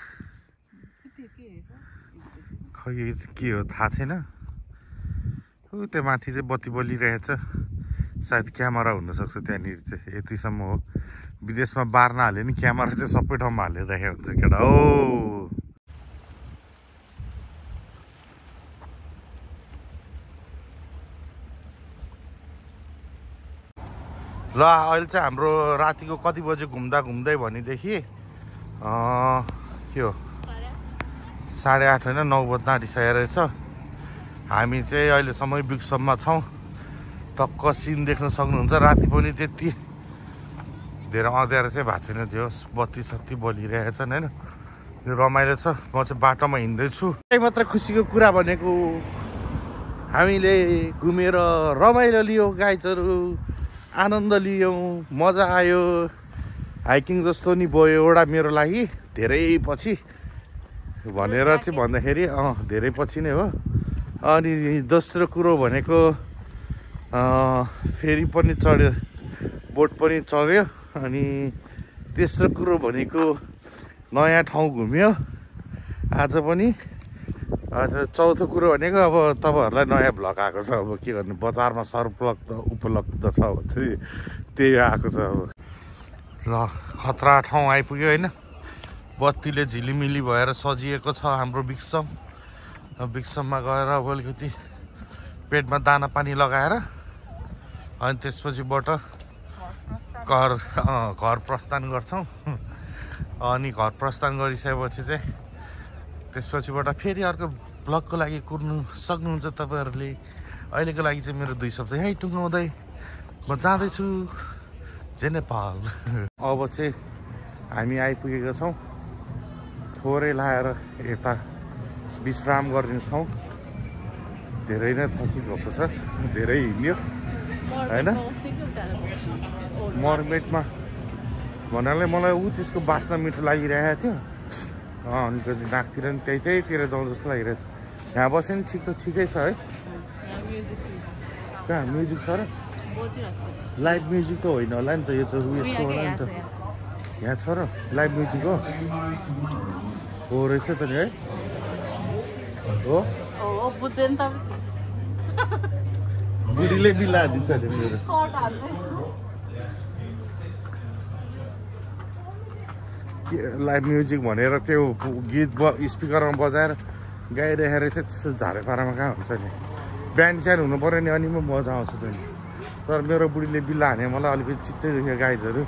खै यो चाहिँ के हो थाहा छैन। ऊ त्यो माथि चाहिँ बत्ती बलिरहेछ, सायद क्यामेरा हुनसक्छ त्यहाँनिर चाहिँ। यतिसम्म हो, विदेशमा बार नहाल्यो नि क्यामेरा चाहिँ सबै ठाउँमा हालिरहेको हुन्छ केटा हो। ल अहिले चाहिँ हाम्रो रातिको कति बजे घुम्दा घुम्दै भनेदेखि के हो साढे आठ होइन नौ बज्न आँटिसकेको रहेछ। हामी चाहिँ अहिलेसम्म ब्रिक्सममा छौँ। टक्क सिन देख्न सक्नुहुन्छ। राति पनि त्यति धेरै अँध्यारो चाहिँ भएको छैन, जो बत्ती सत्ती बलिरहेछन् होइन। यो रमाइलो छ। म चाहिँ बाटोमा हिँड्दैछु। त्यही मात्र खुसीको कुरा भनेको हामीले घुमेर रमाइलो लियौँ, गाइजहरू आनन्द लियौँ, मजा आयो। हाइकिङ जस्तो नि भयो एउटा मेरो लागि धेरै पछि भनेर चाहिँ भन्दाखेरि अँ धेरै पछि नै हो। अनि दोस्रो कुरो भनेको फेरि पनि चढ्यो, बोट पनि चढ्यो। अनि तेस्रो कुरो भनेको नयाँ ठाउँ घुम्यो आज पनि। चौथो कुरो भनेको अब तपाईँहरूलाई नयाँ भ्लग आएको छ। अब के गर्नु, बजारमा सर्वलब्ध उपलब्ध छ चाहिँ त्यही आएको छ। अब ल खतरा ठाउँ आइपुग्यो होइन। बत्तीले झिलिमिली भएर सजिएको छ हाम्रो ब्रिक्सम। ब्रिक्सममा गएर अब अलिकति पेटमा दाना पानी लगाएर अनि त्यसपछिबाट घर घर प्रस्थान गर्छौँ। अनि घर प्रस्थान गरिसकेपछि चाहिँ त्यसपछिबाट फेरि अर्को ब्लगको लागि कुर्नु सक्नुहुन्छ तपाईँहरूले। अहिलेको लागि चाहिँ मेरो दुई शब्द यहीँ टुङ्गाउँदै म जाँदैछु जे नेपाल। अब चाहिँ हामी आइपुगेका छौँ। थोरै लाएर यता विश्राम गर्नेछौँ। धेरै नै थकिरहेको छ, धेरै हिँड्यो होइन। मर्मेटमा भन्नाले मलाई ऊ त्यसको बास्ना मिठो लागिरहेको थियो। अनि कति नाकतिर नि त्यही त्यहीतिर जाउँ जस्तो लागिरहेछ। यहाँ बस्यो नि ठिक त ठिकै छ है। कहाँ म्युजिक छ र? लाइभ म्युजिक त होइन होला नि त, यो चाहिँ उयसको होला नि त। यहाँ छ र लाइभ म्युजिक हो? हो रहेछ त नि है। हो बुढीले बिला दिन्छ अरे मेरो। लाइभ म्युजिक भनेर त्यो गीत स्पिकरमा बजाएर गाइरहेको रहेछ। त्यस्तो झारे पारामा कहाँ हुन्छ नि। ब्यान्ड स्यान्ड हुनु पऱ्यो नि, अनि म मजा आउँछ त नि। तर मेरो बुढीले बिल्ला हाने मलाई अलिकति चित्तै देख्यो गाइजहरू।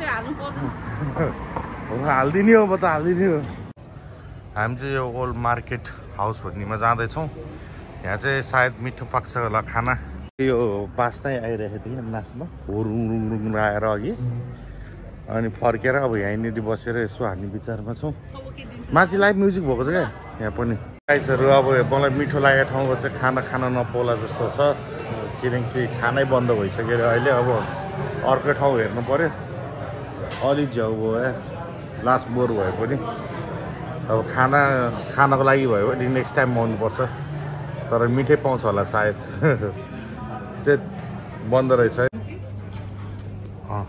हालिदिने हो, म त हालिदिने हो। हामी चाहिँ यो ओल्ड मार्केट हाउस भन्नेमा जाँदैछौँ। यहाँ चाहिँ सायद मिठो पाक्छ होला खाना। यो बास्नै आइरहेको थियो नाकमा, रुङ रुङ रुङ आएर अघि। अनि फर्केर अब यहीँनिर बसेर यसो हामी विचारमा छौँ। माथि लाइभ म्युजिक भएको छ क्या यहाँ पनि। गाइजहरू अब मलाई मिठो लागेको ठाउँको चाहिँ खाना खान नपाउला जस्तो छ किनकि खानै बन्द भइसक्यो अहिले अब अर्कै ठाउँ हेर्नु पर्यो अलि झ्याउ भयो या लास्ट बोर भए पनि अब खाना खानको लागि भयो भने नेक्स्ट टाइम आउनुपर्छ तर मिठै पाउँछ होला सायद त्यो बन्द रहेछ है अँ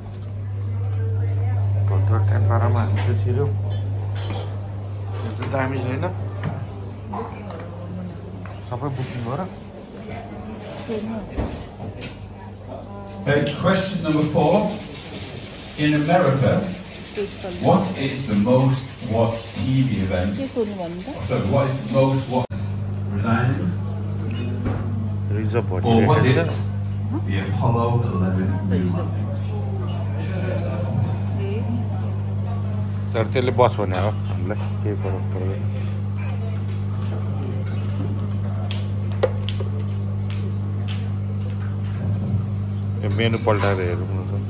भर्खर ट्याम्पारामा हाल्छु छिरो त्यो चाहिँ दामी छैन सबै बुकिङ गर Okay, question number four. In America, what is the most watched T V event? Sorry, what is the most watched? Resigning? Or was it the Apollo eleven moon landing? तर त्यसले बस भने हो हामीलाई केही फरक पर्दैन मेनु पल्टाएर हेरौँ न त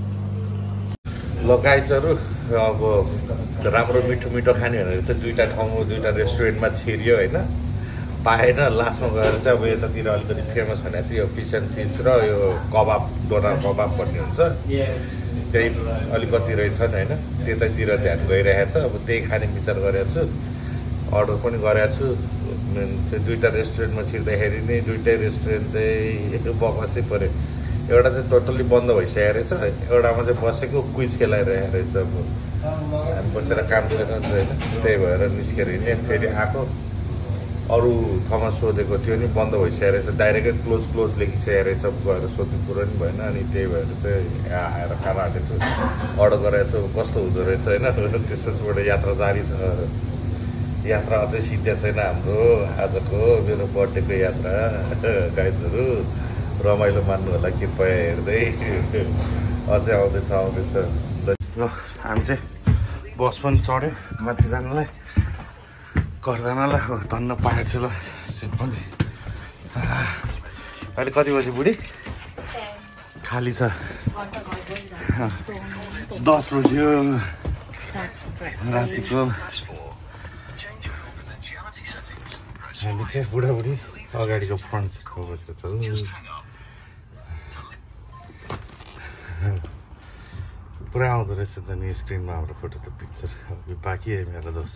ल गाइजहरू अब राम्रो मिठो मिठो खाने भनेर चाहिँ दुईवटा ठाउँमा दुईवटा रेस्टुरेन्टमा छिर्यो होइन पाएन लास्टमा गएर चाहिँ अब यतातिर अलिकति फेमस भने चाहिँ यो फिस एन्ड चिप्स र यो कबाब डोना कबाब भन्ने हुन्छ त्यही अलिकति रहेछन् होइन त्यतैतिर ध्यान गइरहेको छ अब त्यही खाने विचार गरेको छु अर्डर पनि गरेको छु चाहिँ दुईवटा रेस्टुरेन्टमा छिर्दाखेरि नै दुईवटै रेस्टुरेन्ट चाहिँ बकवासै पऱ्यो एउटा चाहिँ टोटल्ली बन्द भइसकेको रहेछ एउटामा चाहिँ बसेको क्विज खेलाइरहेको रहेछ अब हामी बसेर काम गरेर होइन त्यही भएर निस्केर हिँडेँ फेरि आएको अरू ठाउँमा सोधेको थियो नि बन्द भइसकेको रहेछ डाइरेक्टै क्लोज क्लोज लेखिसकेको रहेछ गएर सोध्नु कुरो नि भएन अनि त्यही भएर चाहिँ यहाँ आएर खाना आएको छु अर्डर गरेको छु कस्तो हुँदो रहेछ होइन त्यसपछिबाट यात्रा जारी छ यात्रा अझै सिद्धिया छैन हाम्रो आजको मेरो बर्थडेको यात्रा गाइजहरू रमाइलो मान्नु होला कृपया हेर्दै अझै आउँदैछ आउँदैछ ल हामी चाहिँ बस पनि चढ्यो माथि जानलाई घर जानलाई धन्न पाएको छु ल सिट पनि अहिले कति बजी बुढी खाली छ दस बज्यो रातिको हामी चाहिँ बुढाबुढी अगाडिको फ्रन्ट सिटको बस्दैछ पुरा आउँदो रहेछ त नि स्क्रिनमा हाम्रो फोटो त पिक्चर बाँकी है मेरो दोस्त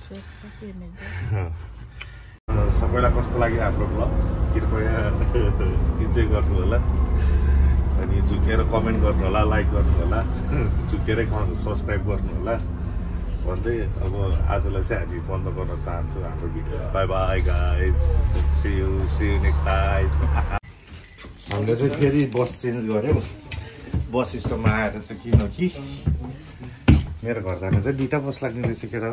सबैलाई कस्तो लाग्यो हाम्रो ब्लग कृपया इन्जोय गर्नु होला अनि झुकेर कमेन्ट गर्नु होला लाइक गर्नु होला झुकेरै सब्सक्राइब गर्नु होला भन्दै अब आजलाई चाहिँ हामी बन्द गर्न चाहन्छु हाम्रो video bye bye guys see you see you next time हामीले चाहिँ फेरि बस चेन्ज गऱ्यौँ बस स्टपमा आएर चाहिँ किनकि मेरो घर जाने चाहिँ दुईवटा बस लाग्ने रहेछ केटा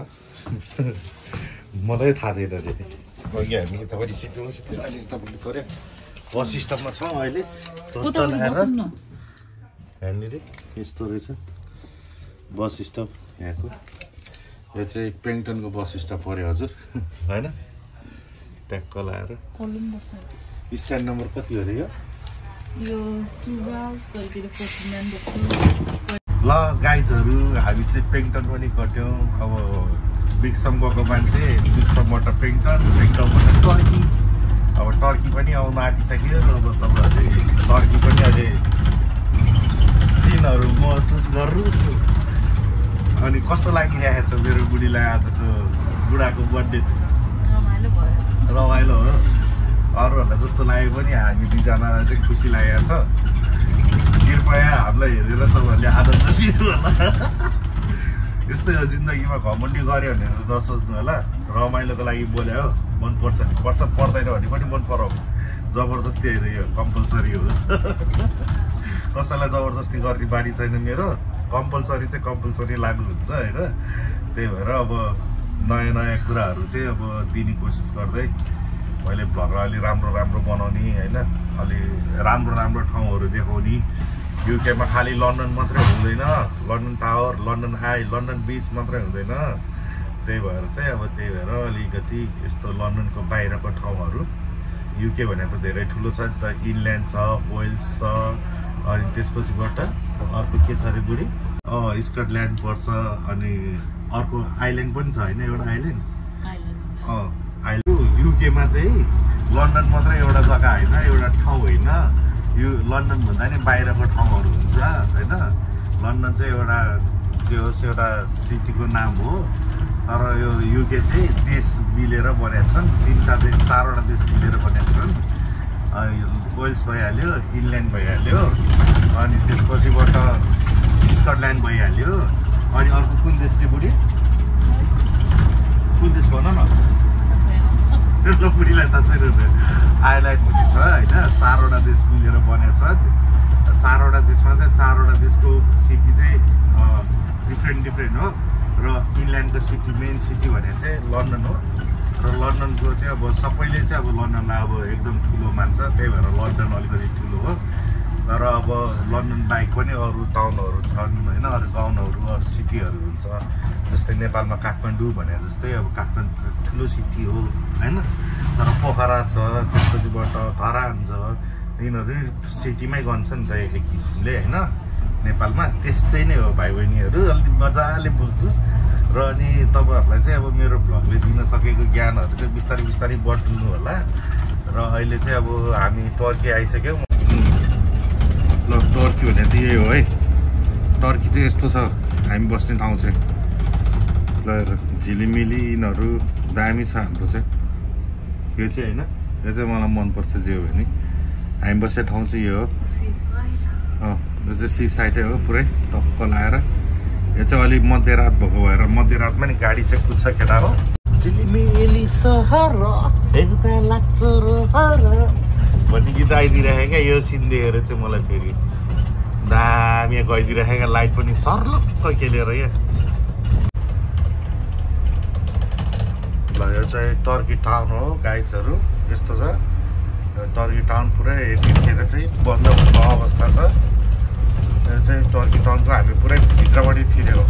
मलाई थाहा थिएन अरे अघि हामी यतापट्टि सिक्नु सिक्थ्यो अहिले यतापट्टि पऱ्यो बस स्टपमा छौँ अहिले यहाँनिर यस्तो रहेछ बस स्टप यहाँको यो चाहिँ पेङटनको बस स्टप पऱ्यो हजुर होइन ट्याक्क लाएर स्ट्यान्ड नम्बर कति हो अरे यो ल गाइजहरू हामी चाहिँ पेङटन पनि कट्यौँ अब ब्रिक्सम गएको मान्छे ब्रिक्समबाट पेङटन पेङटनबाट टर्की अब टर्की पनि आउनु आँटिसक्यो अब तपाईँहरूले टर्की पनि अहिले सिनहरू महसुस गर्नुहोस् अनि कस्तो लागिरहेको छ मेरो बुढीलाई आजको बुढाको बर्थडे रमाइलो हो अरूहरूलाई जस्तो लाग्यो पनि हामी दुईजनालाई चाहिँ खुसी लागेको छ कृपया हामीलाई हेरेर तपाईँहरूले आदत नदिनु होला यस्तै हो जिन्दगीमा घमण्डी गऱ्यो भने नसोच्नु होला रमाइलोको लागि बोल्यो हो मनपर्छ पर्छ पर्दैन भने पनि मन पराउ जबरजस्ती होइन यो कम्पलसरी हो कसैलाई जबरजस्ती गर्ने बानी छैन मेरो कम्पलसरी चाहिँ कम्पलसरी लागु हुन्छ होइन त्यही भएर अब नयाँ नयाँ कुराहरू चाहिँ अब दिने कोसिस गर्दै मैले भ्लग अलि राम्रो राम्रो बनाउने होइन अलि राम्रो राम्रो ठाउँहरू देखाउने युकेमा खालि लन्डन मात्रै हुँदैन London tower London eye London beach मात्रै हुँदैन त्यही भएर चाहिँ अब त्यही भएर अलिकति यस्तो लन्डनको बाहिरको ठाउँहरू युके भने त धेरै ठुलो छ नि त इनल्यान्ड छ वेल्स छ अनि त्यसपछिबाट अर्को के छ अरे बुढी अँ स्कटल्यान्ड पर्छ अनि अर्को आइल्यान्ड पनि छ होइन एउटा आइल्यान्ड अँ अहिले युकेमा चाहिँ लन्डन मात्रै एउटा जग्गा होइन, एउटा ठाउँ होइन, यो लन्डन भन्दा नि बाहिरको ठाउँहरू हुन्छ होइन। लन्डन चाहिँ एउटा त्यो एउटा सिटीको नाम हो, तर यो युके चाहिँ देश मिलेर बनेका छन्, तिनवटा देश चारवटा देश मिलेर बनेका छन्। वेल्स भइहाल्यो, इङ्ल्यान्ड भइहाल्यो, अनि त्यसपछिबाट स्कटल्यान्ड भइहाल्यो, अनि अर्को कुन देश रे बुढी? कुन देश भन न? बुढीलाई थाहा छैन। आयरल्यान्ड भन्ने छ होइन, चारवटा देश मिलेर बनेको छ। चारवटा देशमा चाहिँ चारवटा देशको सिटी चाहिँ डिफ्रेन्ट डिफ्रेन्ट हो, र इङ्ल्यान्डको सिटी मेन सिटी भने चाहिँ लन्डन हो, र लन्डनको चाहिँ अब सबैले चाहिँ अब लन्डनलाई अब एकदम ठुलो मान्छ, त्यही भएर लन्डन अलिकति ठुलो हो। तर अब लन्डन बाहेक पनि अरू टाउनहरू छन् होइन, अरू टाउनहरू अरू सिटीहरू हुन्छ, जस्तै नेपालमा काठमाडौँ भने जस्तै अब काठमाडौँ ठुलो सिटी हो होइन, तर पोखरा छ, त्यसपछिबाट धरान छ, यिनीहरू सिटीमै गन्छ नि त एक किसिमले होइन। नेपालमा त्यस्तै नै हो भाइ बहिनीहरू, अलिक मजाले बुझ्नुहोस्। र अनि तपाईँहरूलाई चाहिँ अब मेरो भ्लगले दिन सकेको ज्ञानहरू चाहिँ बिस्तारै बिस्तारै बटुल्नु होला। र अहिले चाहिँ अब हामी टर्की आइसक्यौँ। ल टर्की भने चाहिँ यही हो है, टर्की चाहिँ यस्तो छ हामी बस्ने ठाउँ चाहिँ। ल झिलिमिली यिनीहरू दामी छ हाम्रो चाहिँ, यो चाहिँ होइन, यो चाहिँ मलाई मनपर्छ जे हो भने। हामी बस्ने ठाउँ चाहिँ यो हो, अँ यो चाहिँ सी साइडै हो पुरै टक्क लाएर। यो चाहिँ अलिक मध्यरात भएको भएर मध्यरातमा नि गाडी चाहिँ कुद्छ केटा हो। झिलिमिली सहर हेर्दा लाग्छ रहर भन्ने गीत आइदिइराखेको क्या, यो सिन देखेर चाहिँ मलाई फेरि दामी गइदिइराखेको, लाइट पनि सर्लक्क खेलेर क्या। ल यो चाहिँ टर्की टाउन हो गाइजहरू, यस्तो छ टर्की टाउन पुरै यतिखेर चाहिँ बन्द भएको अवस्था छ। यो चाहिँ टर्की टाउनको हामी पुरै भित्रबाट छिरेको,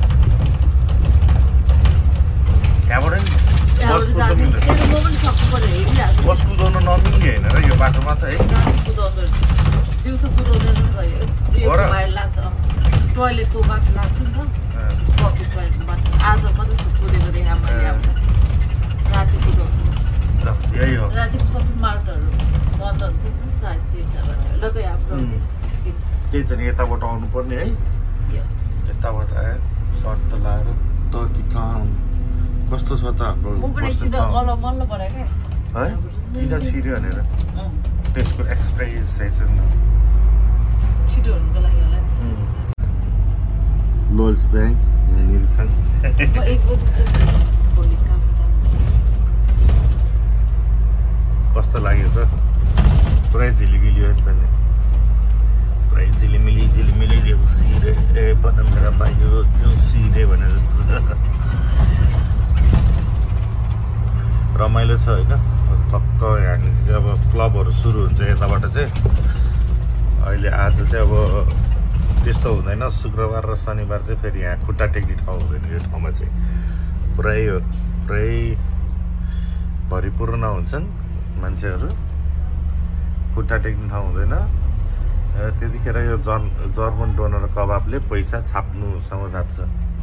त्यहाँबाट नि बस कुदाउनु मिल्दैन, बस कुदाउनु नमिल्ने होइन र यो बाटोमा त है। दिउँसो कुदाउँदैन, टोइलेटको बाटो लाग्छ नि त, पकेट टोइलेटको बाटो। आज मात्रै कुदेको देखा मैले, राति कुदाउँछु। ल यही हो, रातिको सबै माटोहरू बन्द हुन्छ नि सायद तिनवटा बाटो। ल त हाम्रो त्यही त नि, यताबाट आउनु पर्ने है, यताबाट आयो सर्ट लाएर टर्की टाउन कस्तो छ त हाम्रो है। किन छिर्यो भनेर त्यसको एक्सप्रेस छ नि छिटो हुनुको लागि होला। लोल्स ब्याङ्क यहाँनिर छ। कस्तो लाग्यो त, पुरै झिलिमिली हो त नि, पुरै झिलिमिली झिलिमिली सिरे ए पन मेरा भाइयो त्यो सिरे भने जस्तो रमाइलो छ होइन। टक्क यहाँनिर चाहिँ अब क्लबहरू सुरु हुन्छ यताबाट चाहिँ। अहिले आज चाहिँ अब त्यस्तो हुँदैन, शुक्रबार र शनिबार चाहिँ फेरि यहाँ खुट्टा टेक्ने ठाउँ हुँदैन यो ठाउँमा चाहिँ, पुरै हो पुरै भरिपूर्ण हुन्छन् मान्छेहरू, खुट्टा टेक्ने ठाउँ हुँदैन। त्यतिखेर यो जर् जर्मन डोनर कबाबले पैसा छाप्नुसँग छाप्छ,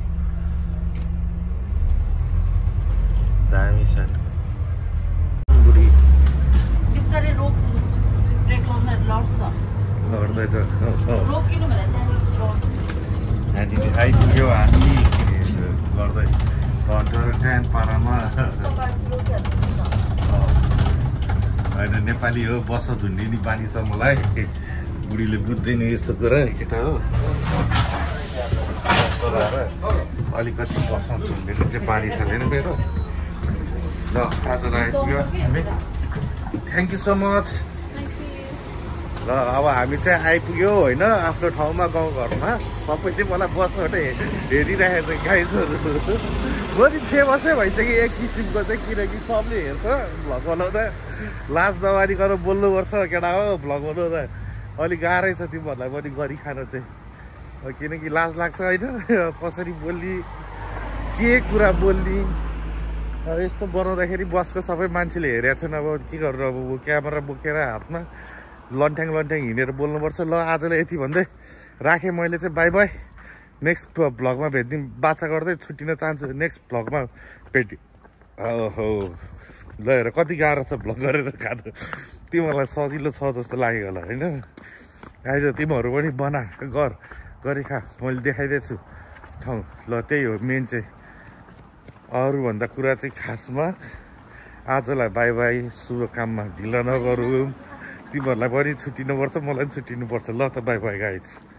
दामी छ नि। बुढी बिस्तारै रोक, ब्रेक लाउँदा लड्छ लड्दै त रोकिनु भने हामी आइपुग्यो हामी गर्दै घन्टा र ट्यान पारामा होइन। नेपाली हो, बस झुन्डिने बानी छ मलाई, बुढीले बुझ्दैन यस्तो कुरा केटा हो। अलिकति बसमा झुन्डिने चाहिँ बानी छ नि मेरो। ल आजलाई आइपुग्यो हामी, थ्याङ्क यू सो मच। ल अब हामी चाहिँ आइपुग्यो होइन आफ्नो ठाउँमा, गाउँघरमा सबैले मलाई बसबाट हेरिरहेको छ गाइजहरू। म नि फेमसै भइसक्यो एक किसिमको चाहिँ, किनकि सबले हेर्छ भ्लग बनाउँदा, लाज नमानिकन बोल्नुपर्छ केटा हो। भ्लग बनाउँदा अलिक गाह्रै छ तिमीहरूलाई पनि गरी खान चाहिँ, किनकि लाज लाग्छ होइन, कसरी बोल्ने के कुरा बोल्ने। यस्तो बनाउँदाखेरि बसको सबै मान्छेले हेरेका छन्, अब के गर्नु, अब क्यामेरा बोकेर हातमा लन्ठ्याङ लन्ठ्याङ हिँडेर बोल्नुपर्छ। ल आजलाई यति भन्दै राखेँ मैले चाहिँ, बाई बाई। नेक्स्ट भ्लगमा भेट्दिउँ, बाछा गर्दै छुट्टिन चाहन्छु, नेक्स्ट भ्लगमा भेट्यौँ। हो ल हेर कति गाह्रो छ भ्लग गरेर खानु तिमीहरूलाई सजिलो छ जस्तो लाग्यो होला होइन आइज तिमीहरू पनि बना गर गरी खा मैले देखाइदिएको छु ठाउँ ल त्यही हो मेन चाहिँ अरूभन्दा कुरा चाहिँ खासमा आजलाई बाई बाई शुभ काममा ढिला नगरौँ तिमीहरूलाई पनि छुट्टिनुपर्छ मलाई पनि छुट्टिनुपर्छ ल त बाई बाई गाइज